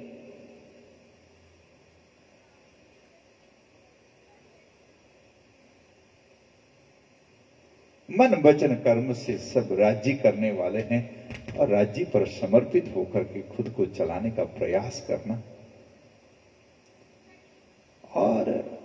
मन वचन कर्म से सब राज्य करने वाले हैं, और राज्य पर समर्पित होकर के खुद को चलाने का प्रयास करना। और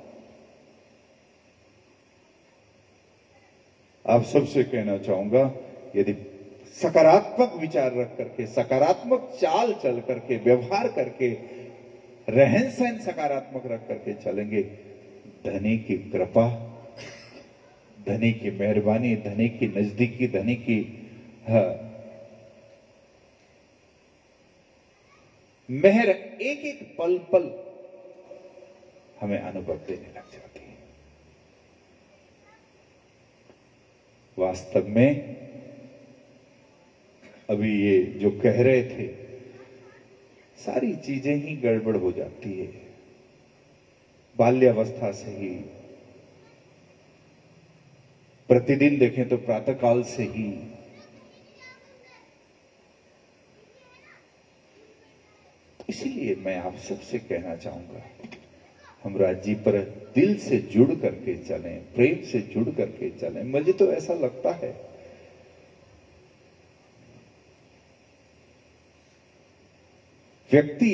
आप सबसे कहना चाहूंगा, यदि सकारात्मक विचार रख करके, सकारात्मक चाल चल करके, व्यवहार करके, रहन सहन सकारात्मक रख करके चलेंगे, धनी की कृपा, धनी की मेहरबानी, धनी की नजदीकी, धनी की मेहर एक एक पल पल हमें अनुभव देने लग जाती है। वास्तव में अभी ये जो कह रहे थे, सारी चीजें ही गड़बड़ हो जाती है। बाल्यावस्था से ही, प्रतिदिन देखें तो प्रातःकाल से ही इसीलिए मैं आप सबसे कहना चाहूंगा, हम राज्य पर दिल से जुड़ करके चलें, प्रेम से जुड़ करके चलें। मुझे तो ऐसा लगता है व्यक्ति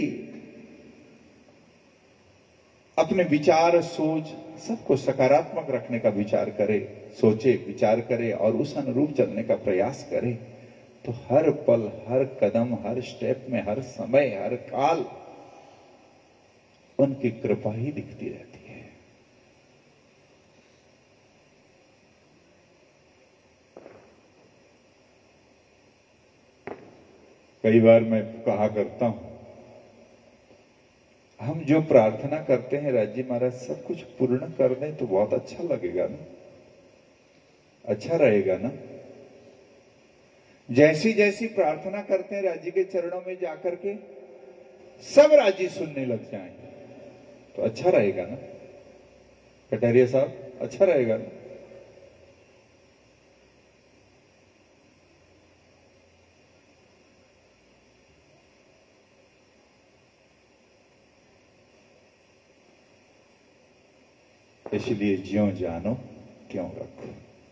अपने विचार, सोच सबको सकारात्मक रखने का विचार करे, सोचे, विचार करे और उस अनुरूप चलने का प्रयास करे, तो हर पल, हर कदम, हर स्टेप में, हर समय, हर काल उनकी कृपा ही दिखती रहती है। कई बार मैं कहा करता हूं, हम जो प्रार्थना करते हैं राज्य महाराज सब कुछ पूर्ण कर दें तो बहुत अच्छा लगेगा ना, अच्छा रहेगा ना। जैसी जैसी प्रार्थना करते हैं राज्य के चरणों में जाकर के सब राज्य सुनने लग जाएं तो अच्छा रहेगा ना कटारिया साहब, अच्छा रहेगा ना। इसलिए ज्यों जानो त्यों रखो।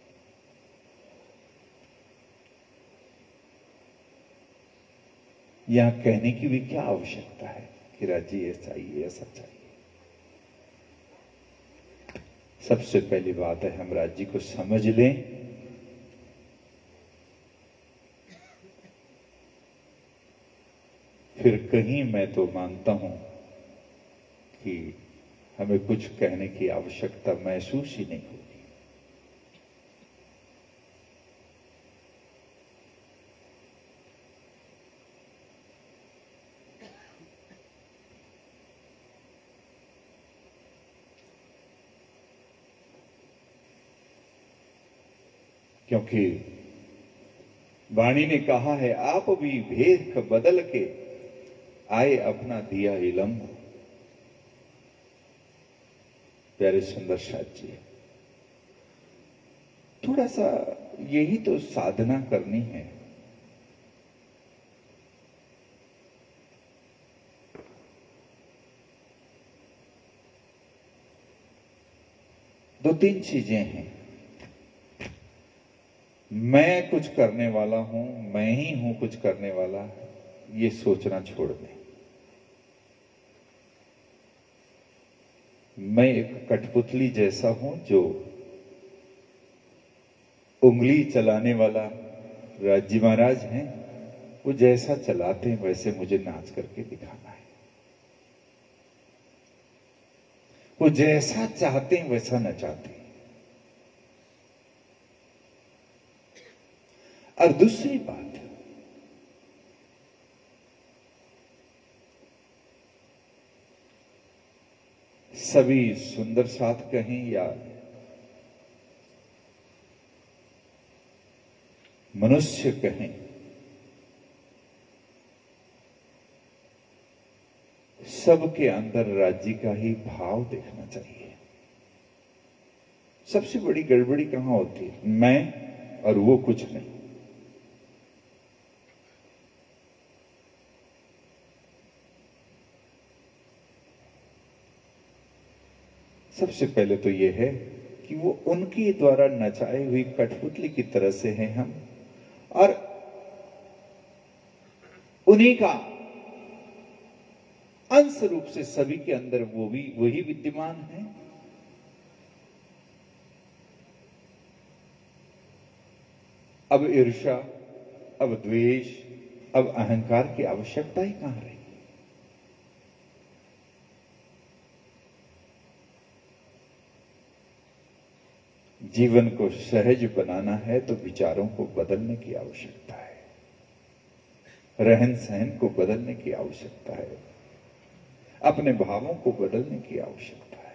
यहां कहने की भी क्या आवश्यकता है कि राज्य ये चाहिए ऐसा चाहिए। सबसे पहली बात है हम राज्य को समझ लें, फिर कहीं मैं तो मानता हूं कि हमें कुछ कहने की आवश्यकता महसूस ही नहीं होगी। क्योंकि वाणी ने कहा है, आप भी भेद बदल के आए अपना दिया इलम। प्यारे सुंदर साथ जी, थोड़ा सा यही तो साधना करनी है। दो तीन चीजें हैं, मैं कुछ करने वाला हूं, मैं ही हूं कुछ करने वाला, ये सोचना छोड़ दें। मैं एक कठपुतली जैसा हूं जो उंगली चलाने वाला राज्य महाराज हैं, वो जैसा चलाते हैं वैसे मुझे नाच करके दिखाना है। वो जैसा चाहते हैं वैसा नचाते हैं। और दूसरी बात, सभी सुंदर साथ कहें या मनुष्य कहें, सबके अंदर राज्य का ही भाव देखना चाहिए। सबसे बड़ी गड़बड़ी कहां होती है, मैं और वो कुछ नहीं। सबसे पहले तो यह है कि वो उनकी द्वारा नचाई हुई कठपुतली की तरह से हैं हम, और उन्हीं का अंश रूप से सभी के अंदर वो भी वही विद्यमान है। अब ईर्ष्या, अब द्वेष, अब अहंकार की आवश्यकता ही कहां रही। जीवन को सहज बनाना है तो विचारों को बदलने की आवश्यकता है, रहन सहन को बदलने की आवश्यकता है, अपने भावों को बदलने की आवश्यकता है।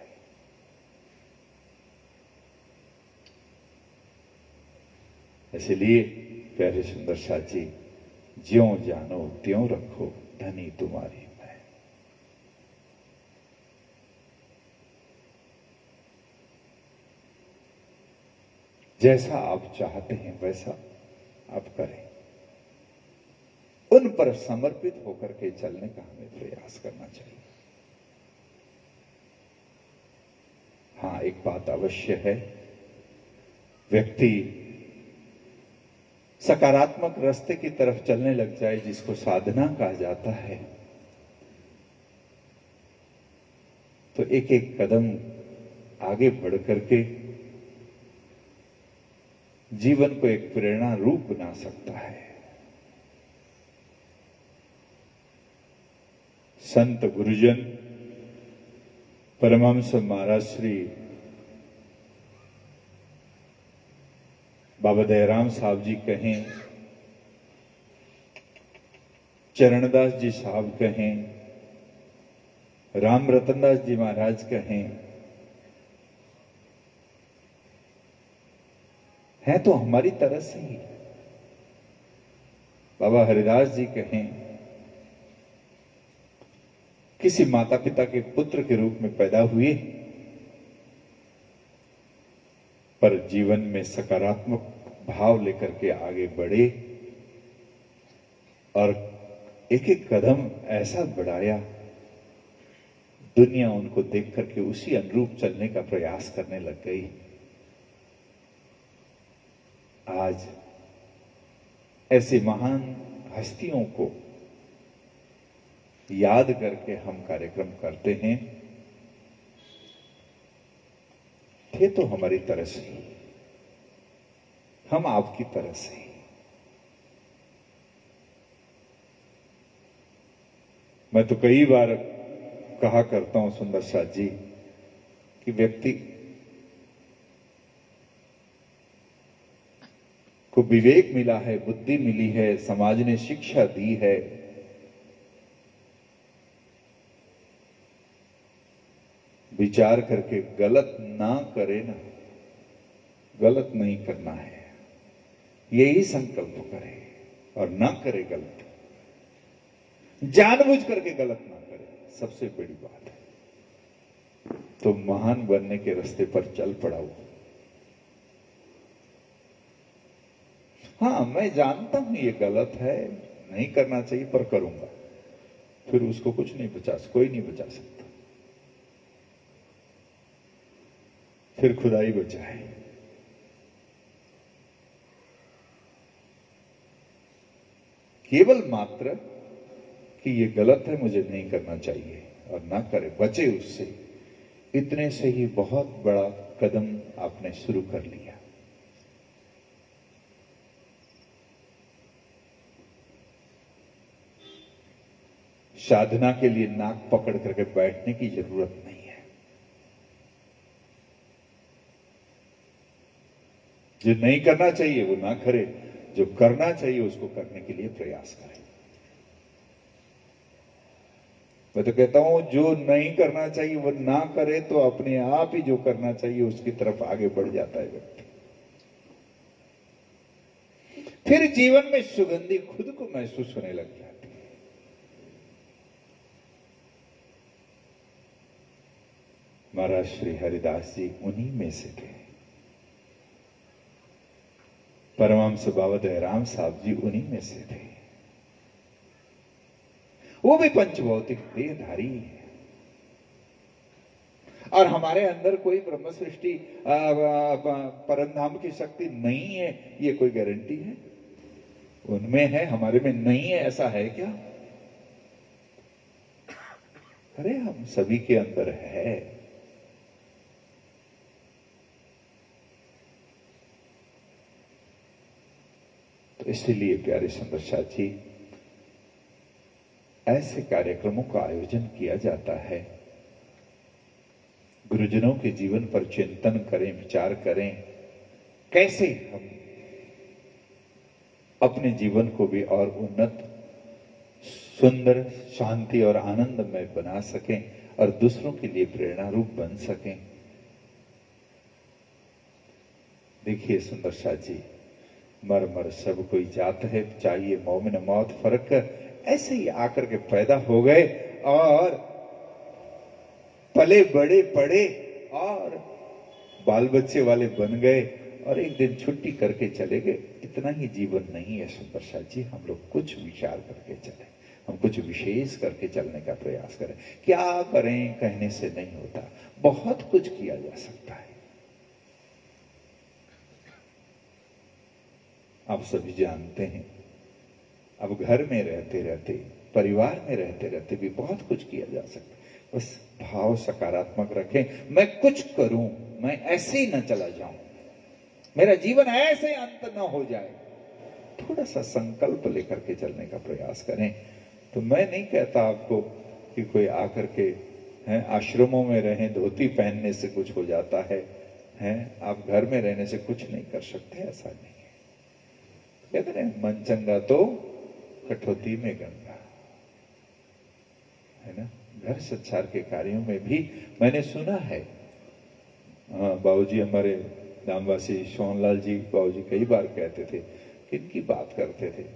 इसलिए प्यारे सुंदर साथी, ज्यों जानो त्यों रखो, धनी तुम्हारी मैं। जैसा आप चाहते हैं वैसा आप करें, उन पर समर्पित होकर के चलने का हमें प्रयास करना चाहिए। हां, एक बात अवश्य है, व्यक्ति सकारात्मक रास्ते की तरफ चलने लग जाए, जिसको साधना कहा जाता है, तो एक एक कदम आगे बढ़ करके जीवन को एक प्रेरणा रूप बना सकता है। संत गुरुजन परमहंस महाराज श्री बाबा दयाराम साहब जी कहें चरणदास जी साहब कहें, राम रतन दास जी महाराज कहें, है तो हमारी तरह से ही। बाबा हरिदास जी कहें, किसी माता पिता के पुत्र के रूप में पैदा हुए, पर जीवन में सकारात्मक भाव लेकर के आगे बढ़े और एक एक कदम ऐसा बढ़ाया, दुनिया उनको देख करके उसी अनुरूप चलने का प्रयास करने लग गई। आज ऐसे महान हस्तियों को याद करके हम कार्यक्रम करते हैं। थे तो हमारी तरह से ही, हम आपकी तरह से ही। मैं तो कई बार कहा करता हूं सुंदर साथ जी कि व्यक्ति को विवेक मिला है, बुद्धि मिली है, समाज ने शिक्षा दी है, विचार करके गलत ना करे ना, गलत नहीं करना है, यही संकल्प करे और ना करे गलत, जानबूझ करके गलत ना करे, सबसे बड़ी बात है। तो महान बनने के रास्ते पर चल पड़ा हो। हाँ, मैं जानता हूं ये गलत है, नहीं करना चाहिए, पर करूंगा, फिर उसको कुछ नहीं कोई नहीं बचा सकता, फिर खुदा ही बचाए। केवल मात्र कि ये गलत है, मुझे नहीं करना चाहिए, और ना करे, बचे उससे, इतने से ही बहुत बड़ा कदम आपने शुरू कर लिया। साधना के लिए नाक पकड़ करके बैठने की जरूरत नहीं है। जो नहीं करना चाहिए वो ना करे, जो करना चाहिए उसको करने के लिए प्रयास करें। मैं तो कहता हूं जो नहीं करना चाहिए वो ना करे, तो अपने आप ही जो करना चाहिए उसकी तरफ आगे बढ़ जाता है व्यक्ति। फिर जीवन में सुगंधी खुद को महसूस होने लग जाती है। महाराज श्री हरिदास जी उन्हीं में से थे। परमहंस बाबा दयाराम साहब जी उन्हीं में से थे। वो भी पंचभौतिक देहधारी है, और हमारे अंदर कोई ब्रह्म सृष्टि परमधाम की शक्ति नहीं है, ये कोई गारंटी है? उनमें है, हमारे में नहीं है, ऐसा है क्या? अरे हम सभी के अंदर है। तो इसलिए प्यारे सुंदर साथ जी, ऐसे कार्यक्रमों का आयोजन किया जाता है। गुरुजनों के जीवन पर चिंतन करें, विचार करें, कैसे हम अपने जीवन को भी और उन्नत, सुंदर, शांति और आनंदमय बना सकें और दूसरों के लिए प्रेरणा रूप बन सकें। देखिए सुंदर साथ जी, मर मर सब कोई जात है, चाहिए मोमिन मौत फर्क, ऐसे ही आकर के पैदा हो गए और पले बड़े पड़े और बाल बच्चे वाले बन गए और एक दिन छुट्टी करके चले गए। इतना ही जीवन नहीं है सुंदर साथ जी, हम लोग कुछ विचार करके चले, हम कुछ विशेष करके चलने का प्रयास करें। क्या करें कहने से नहीं होता, बहुत कुछ किया जा सकता है। आप सभी जानते हैं, अब घर में रहते रहते, परिवार में रहते रहते भी बहुत कुछ किया जा सकता है। बस भाव सकारात्मक रखें, मैं कुछ करूं, मैं ऐसे ही न चला जाऊं, मेरा जीवन ऐसे अंत न हो जाए। थोड़ा सा संकल्प लेकर के चलने का प्रयास करें। तो मैं नहीं कहता आपको कि कोई आकर के आश्रमों में रहें, धोती पहनने से कुछ हो जाता है, आप घर में रहने से कुछ नहीं कर सकते, ऐसा नहीं है। कहते हैं मन चंगा तो कठौती में गंगा। है ना। घर संसार के कार्यों में भी मैंने सुना है। हाँ, बाबूजी हमारे दामवासी सोहनलाल जी बाबूजी कई बार कहते थे, किनकी बात करते थे,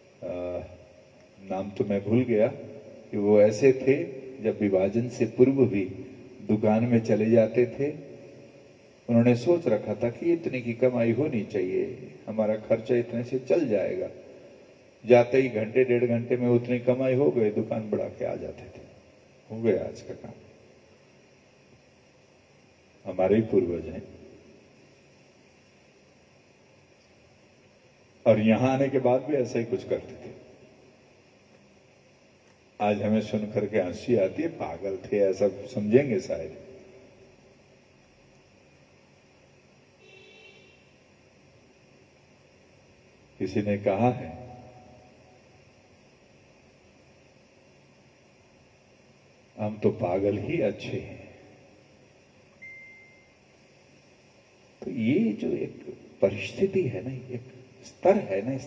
नाम तो मैं भूल गया, कि वो ऐसे थे जब विभाजन से पूर्व भी दुकान में चले जाते थे। उन्होंने सोच रखा था कि इतने की कमाई होनी चाहिए, हमारा खर्चा इतने से चल जाएगा। जाते ही घंटे 1.5 घंटे में उतनी कमाई हो गई, दुकान बढ़ा के आ जाते थे। हो गया आज का काम। हमारे ही पूर्वज हैं। और यहां आने के बाद भी ऐसा ही कुछ करते थे। आज हमें सुन करके हंसी आती है, पागल थे ऐसा समझेंगे शायद। किसी ने कहा है, हम तो पागल ही अच्छे हैं। तो ये जो एक परिस्थिति है ना, एक स्तर है ना,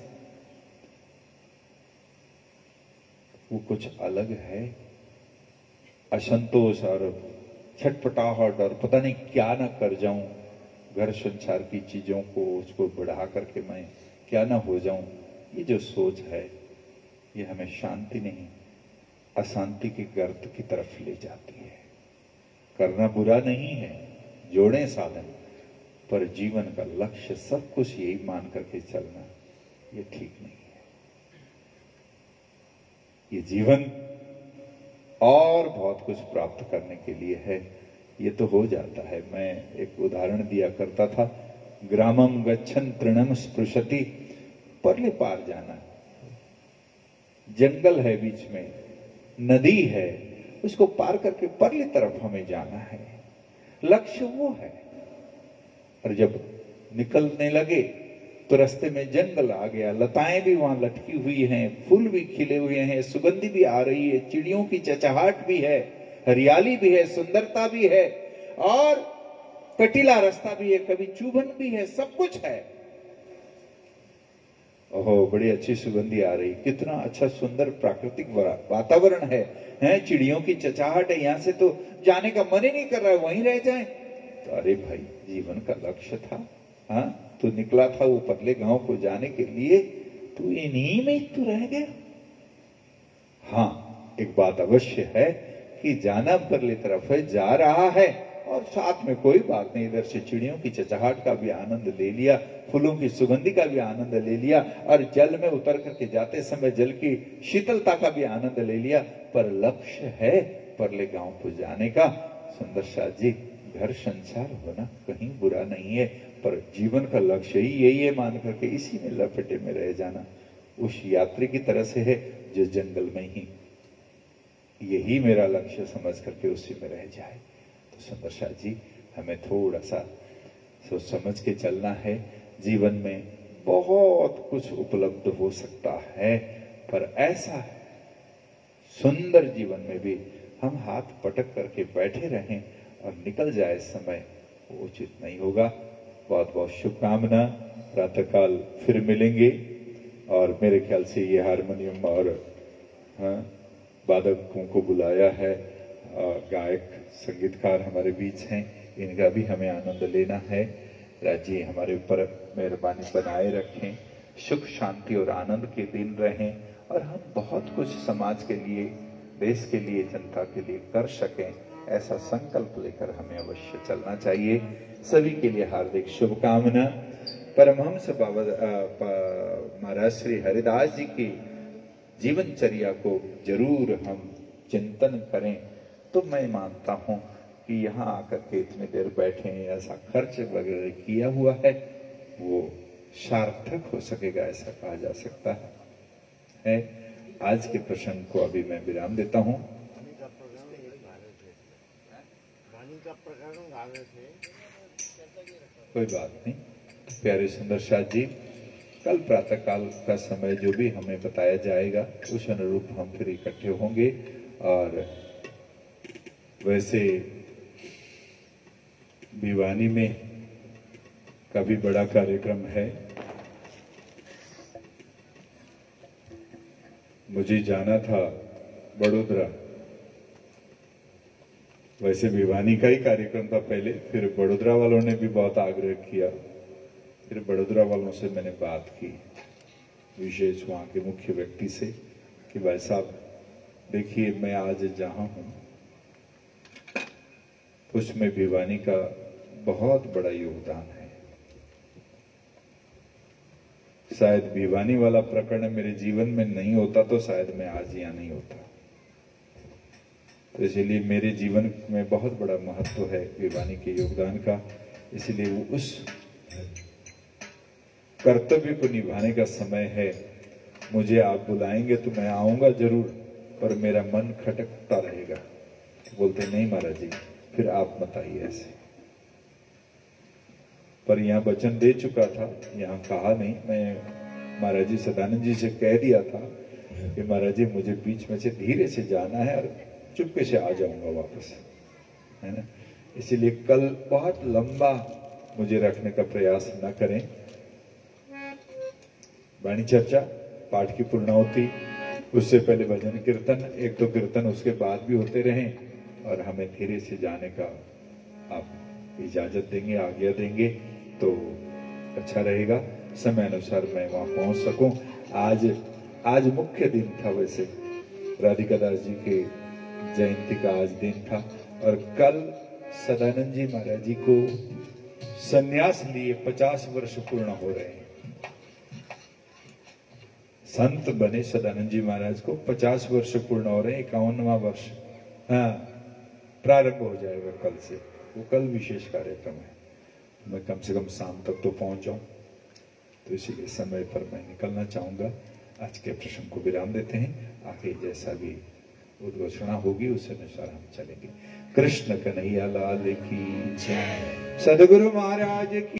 वो कुछ अलग है। असंतोष और छटपटाहट और पता नहीं क्या ना कर जाऊं, घर संसार की चीजों को उसको बढ़ा करके मैं क्या ना हो जाऊं, ये जो सोच है ये हमें शांति नहीं, अशांति के गर्त की तरफ ले जाती है। करना बुरा नहीं है, जोड़ें साधन, पर जीवन का लक्ष्य सब कुछ यही मान करके चलना ये ठीक नहीं है। ये जीवन और बहुत कुछ प्राप्त करने के लिए है, ये तो हो जाता है। मैं एक उदाहरण दिया करता था, ग्रामम गच्छन तृणम स्पृशति, परले पार जाना। जंगल है बीच में, नदी है, उसको पार करके परली तरफ हमें जाना है, लक्ष्य वो है। और जब निकलने लगे तो रास्ते में जंगल आ गया, लताएं भी वहां लटकी हुई हैं, फूल भी खिले हुए हैं, सुगंधी भी आ रही है, चिड़ियों की चहचहाट भी है, हरियाली भी है, सुंदरता भी है, और कटीला रास्ता भी है, कभी चुभन भी है, सब कुछ है। ओहो, बड़ी अच्छी सुगंधी आ रही, कितना अच्छा सुंदर प्राकृतिक वातावरण है, चिड़ियों की चहचहाट है, यहां से तो जाने का मन ही नहीं कर रहा है, वहीं रह जाएं। तो अरे भाई, जीवन का लक्ष्य था, हाँ, तू निकला था वो पतले गांव को जाने के लिए, तू इन्हीं में तू रह गया। हाँ, एक बात अवश्य है कि जाना परली तरफ है, जा रहा है, और साथ में कोई बात नहीं, इधर से चिड़ियों की चहचहाट का भी आनंद ले लिया, फूलों की सुगंधी का भी आनंद ले लिया, और जल में उतर करके जाते समय जल की शीतलता का भी आनंद ले लिया। पर लक्ष्य है परले गांव को जाने का। सुंदर शाह जी, घर संसार होना कहीं बुरा नहीं है, पर जीवन का लक्ष्य ही यही है मान करके इसी में लपेटे में रह जाना उस यात्री की तरह से है जो जंगल में ही यही मेरा लक्ष्य समझ करके उसी में रह जाए। तो सुंदर शाह जी, हमें थोड़ा सा सोच समझ के चलना है। जीवन में बहुत कुछ उपलब्ध हो सकता है, पर ऐसा सुंदर जीवन में भी हम हाथ पटक करके बैठे रहें और निकल जाए समय, वो उचित नहीं होगा। बहुत बहुत शुभकामना। प्रातःकाल फिर मिलेंगे, और मेरे ख्याल से ये हारमोनियम और वादकों को बुलाया है, गायक संगीतकार हमारे बीच हैं, इनका भी हमें आनंद लेना है। राज्य हमारे ऊपर मेहरबानी बनाए रखें, सुख शांति और आनंद के दिन रहें, और हम बहुत कुछ समाज के लिए, देश के लिए, जनता के लिए कर सकें, ऐसा संकल्प लेकर हमें अवश्य चलना चाहिए। सभी के लिए हार्दिक शुभकामना। परमहंस बाबा महाराज श्री हरिदास जी की जीवनचर्या को जरूर हम चिंतन करें, तो मैं मानता हूं कि यहाँ आकर के इतनी देर बैठे, ऐसा खर्च वगैरह किया हुआ है, वो सार्थक हो सकेगा, ऐसा कहा जा सकता है। आज के प्रसंग को अभी मैं विराम देता हूं। कोई बात नहीं, प्यारे सुंदर शाह जी, कल प्रातःकाल का समय जो भी हमें बताया जाएगा उस अनुरूप हम फिर इकट्ठे होंगे। और वैसे भिवानी में काफी बड़ा कार्यक्रम है, मुझे जाना था बड़ोदरा, वैसे भिवानी का ही कार्यक्रम था पहले, फिर बड़ोदरा वालों ने भी बहुत आग्रह किया, फिर बड़ोदरा वालों से मैंने बात की, विशेष वहाँ के मुख्य व्यक्ति से, कि भाई साहब देखिए मैं आज जहाँ हूँ उसमें भिवानी का बहुत बड़ा योगदान है। शायद भिवानी वाला प्रकरण मेरे जीवन में नहीं होता तो शायद मैं आज यहाँ नहीं होता। तो इसलिए मेरे जीवन में बहुत बड़ा महत्व है भिवानी के योगदान का। इसलिए वो उस कर्तव्य को निभाने का समय है। मुझे आप बुलाएंगे तो मैं आऊंगा जरूर, पर मेरा मन खटकता रहेगा। बोलते नहीं महाराज जी, फिर आप मत आइए ऐसे। पर यहाँ वचन दे चुका था, यहाँ कहा नहीं। मैं महाराज जी सदानंद जी से कह दिया था कि महाराज जी मुझे बीच में से धीरे से जाना है और चुपके से आ जाऊंगा वापस, है ना। इसीलिए कल बहुत लंबा मुझे रखने का प्रयास न करें। वाणी चर्चा, पाठ की पूर्णाहुति, उससे पहले भजन कीर्तन, एक दो कीर्तन उसके बाद भी होते रहें, और हमें धीरे से जाने का आप इजाजत देंगे, आज्ञा देंगे तो अच्छा रहेगा। समय अनुसार मैं वहां पहुंच सकूं। आज मुख्य दिन था, वैसे राधिका दास जी के जयंती का आज दिन था, और कल सदानंद जी महाराज जी को संन्यास लिए 50 वर्ष पूर्ण हो रहे हैं। संत बने सदानंद जी महाराज को 50 वर्ष पूर्ण हो रहे हैं। 51वां वर्ष प्रारंभ हो जाएगा कल से। वो कल विशेष कार्यक्रम है। मैं कम से कम शाम तक तो पहुंच जाऊं, तो इसीलिए समय पर मैं निकलना चाहूंगा। आज के प्रसंग को विराम देते हैं। आगे जैसा भी उद्घोषणा होगी उस अनुसार हम चलेंगे। कृष्ण कन्हैया लाल की जय। सदगुरु महाराज की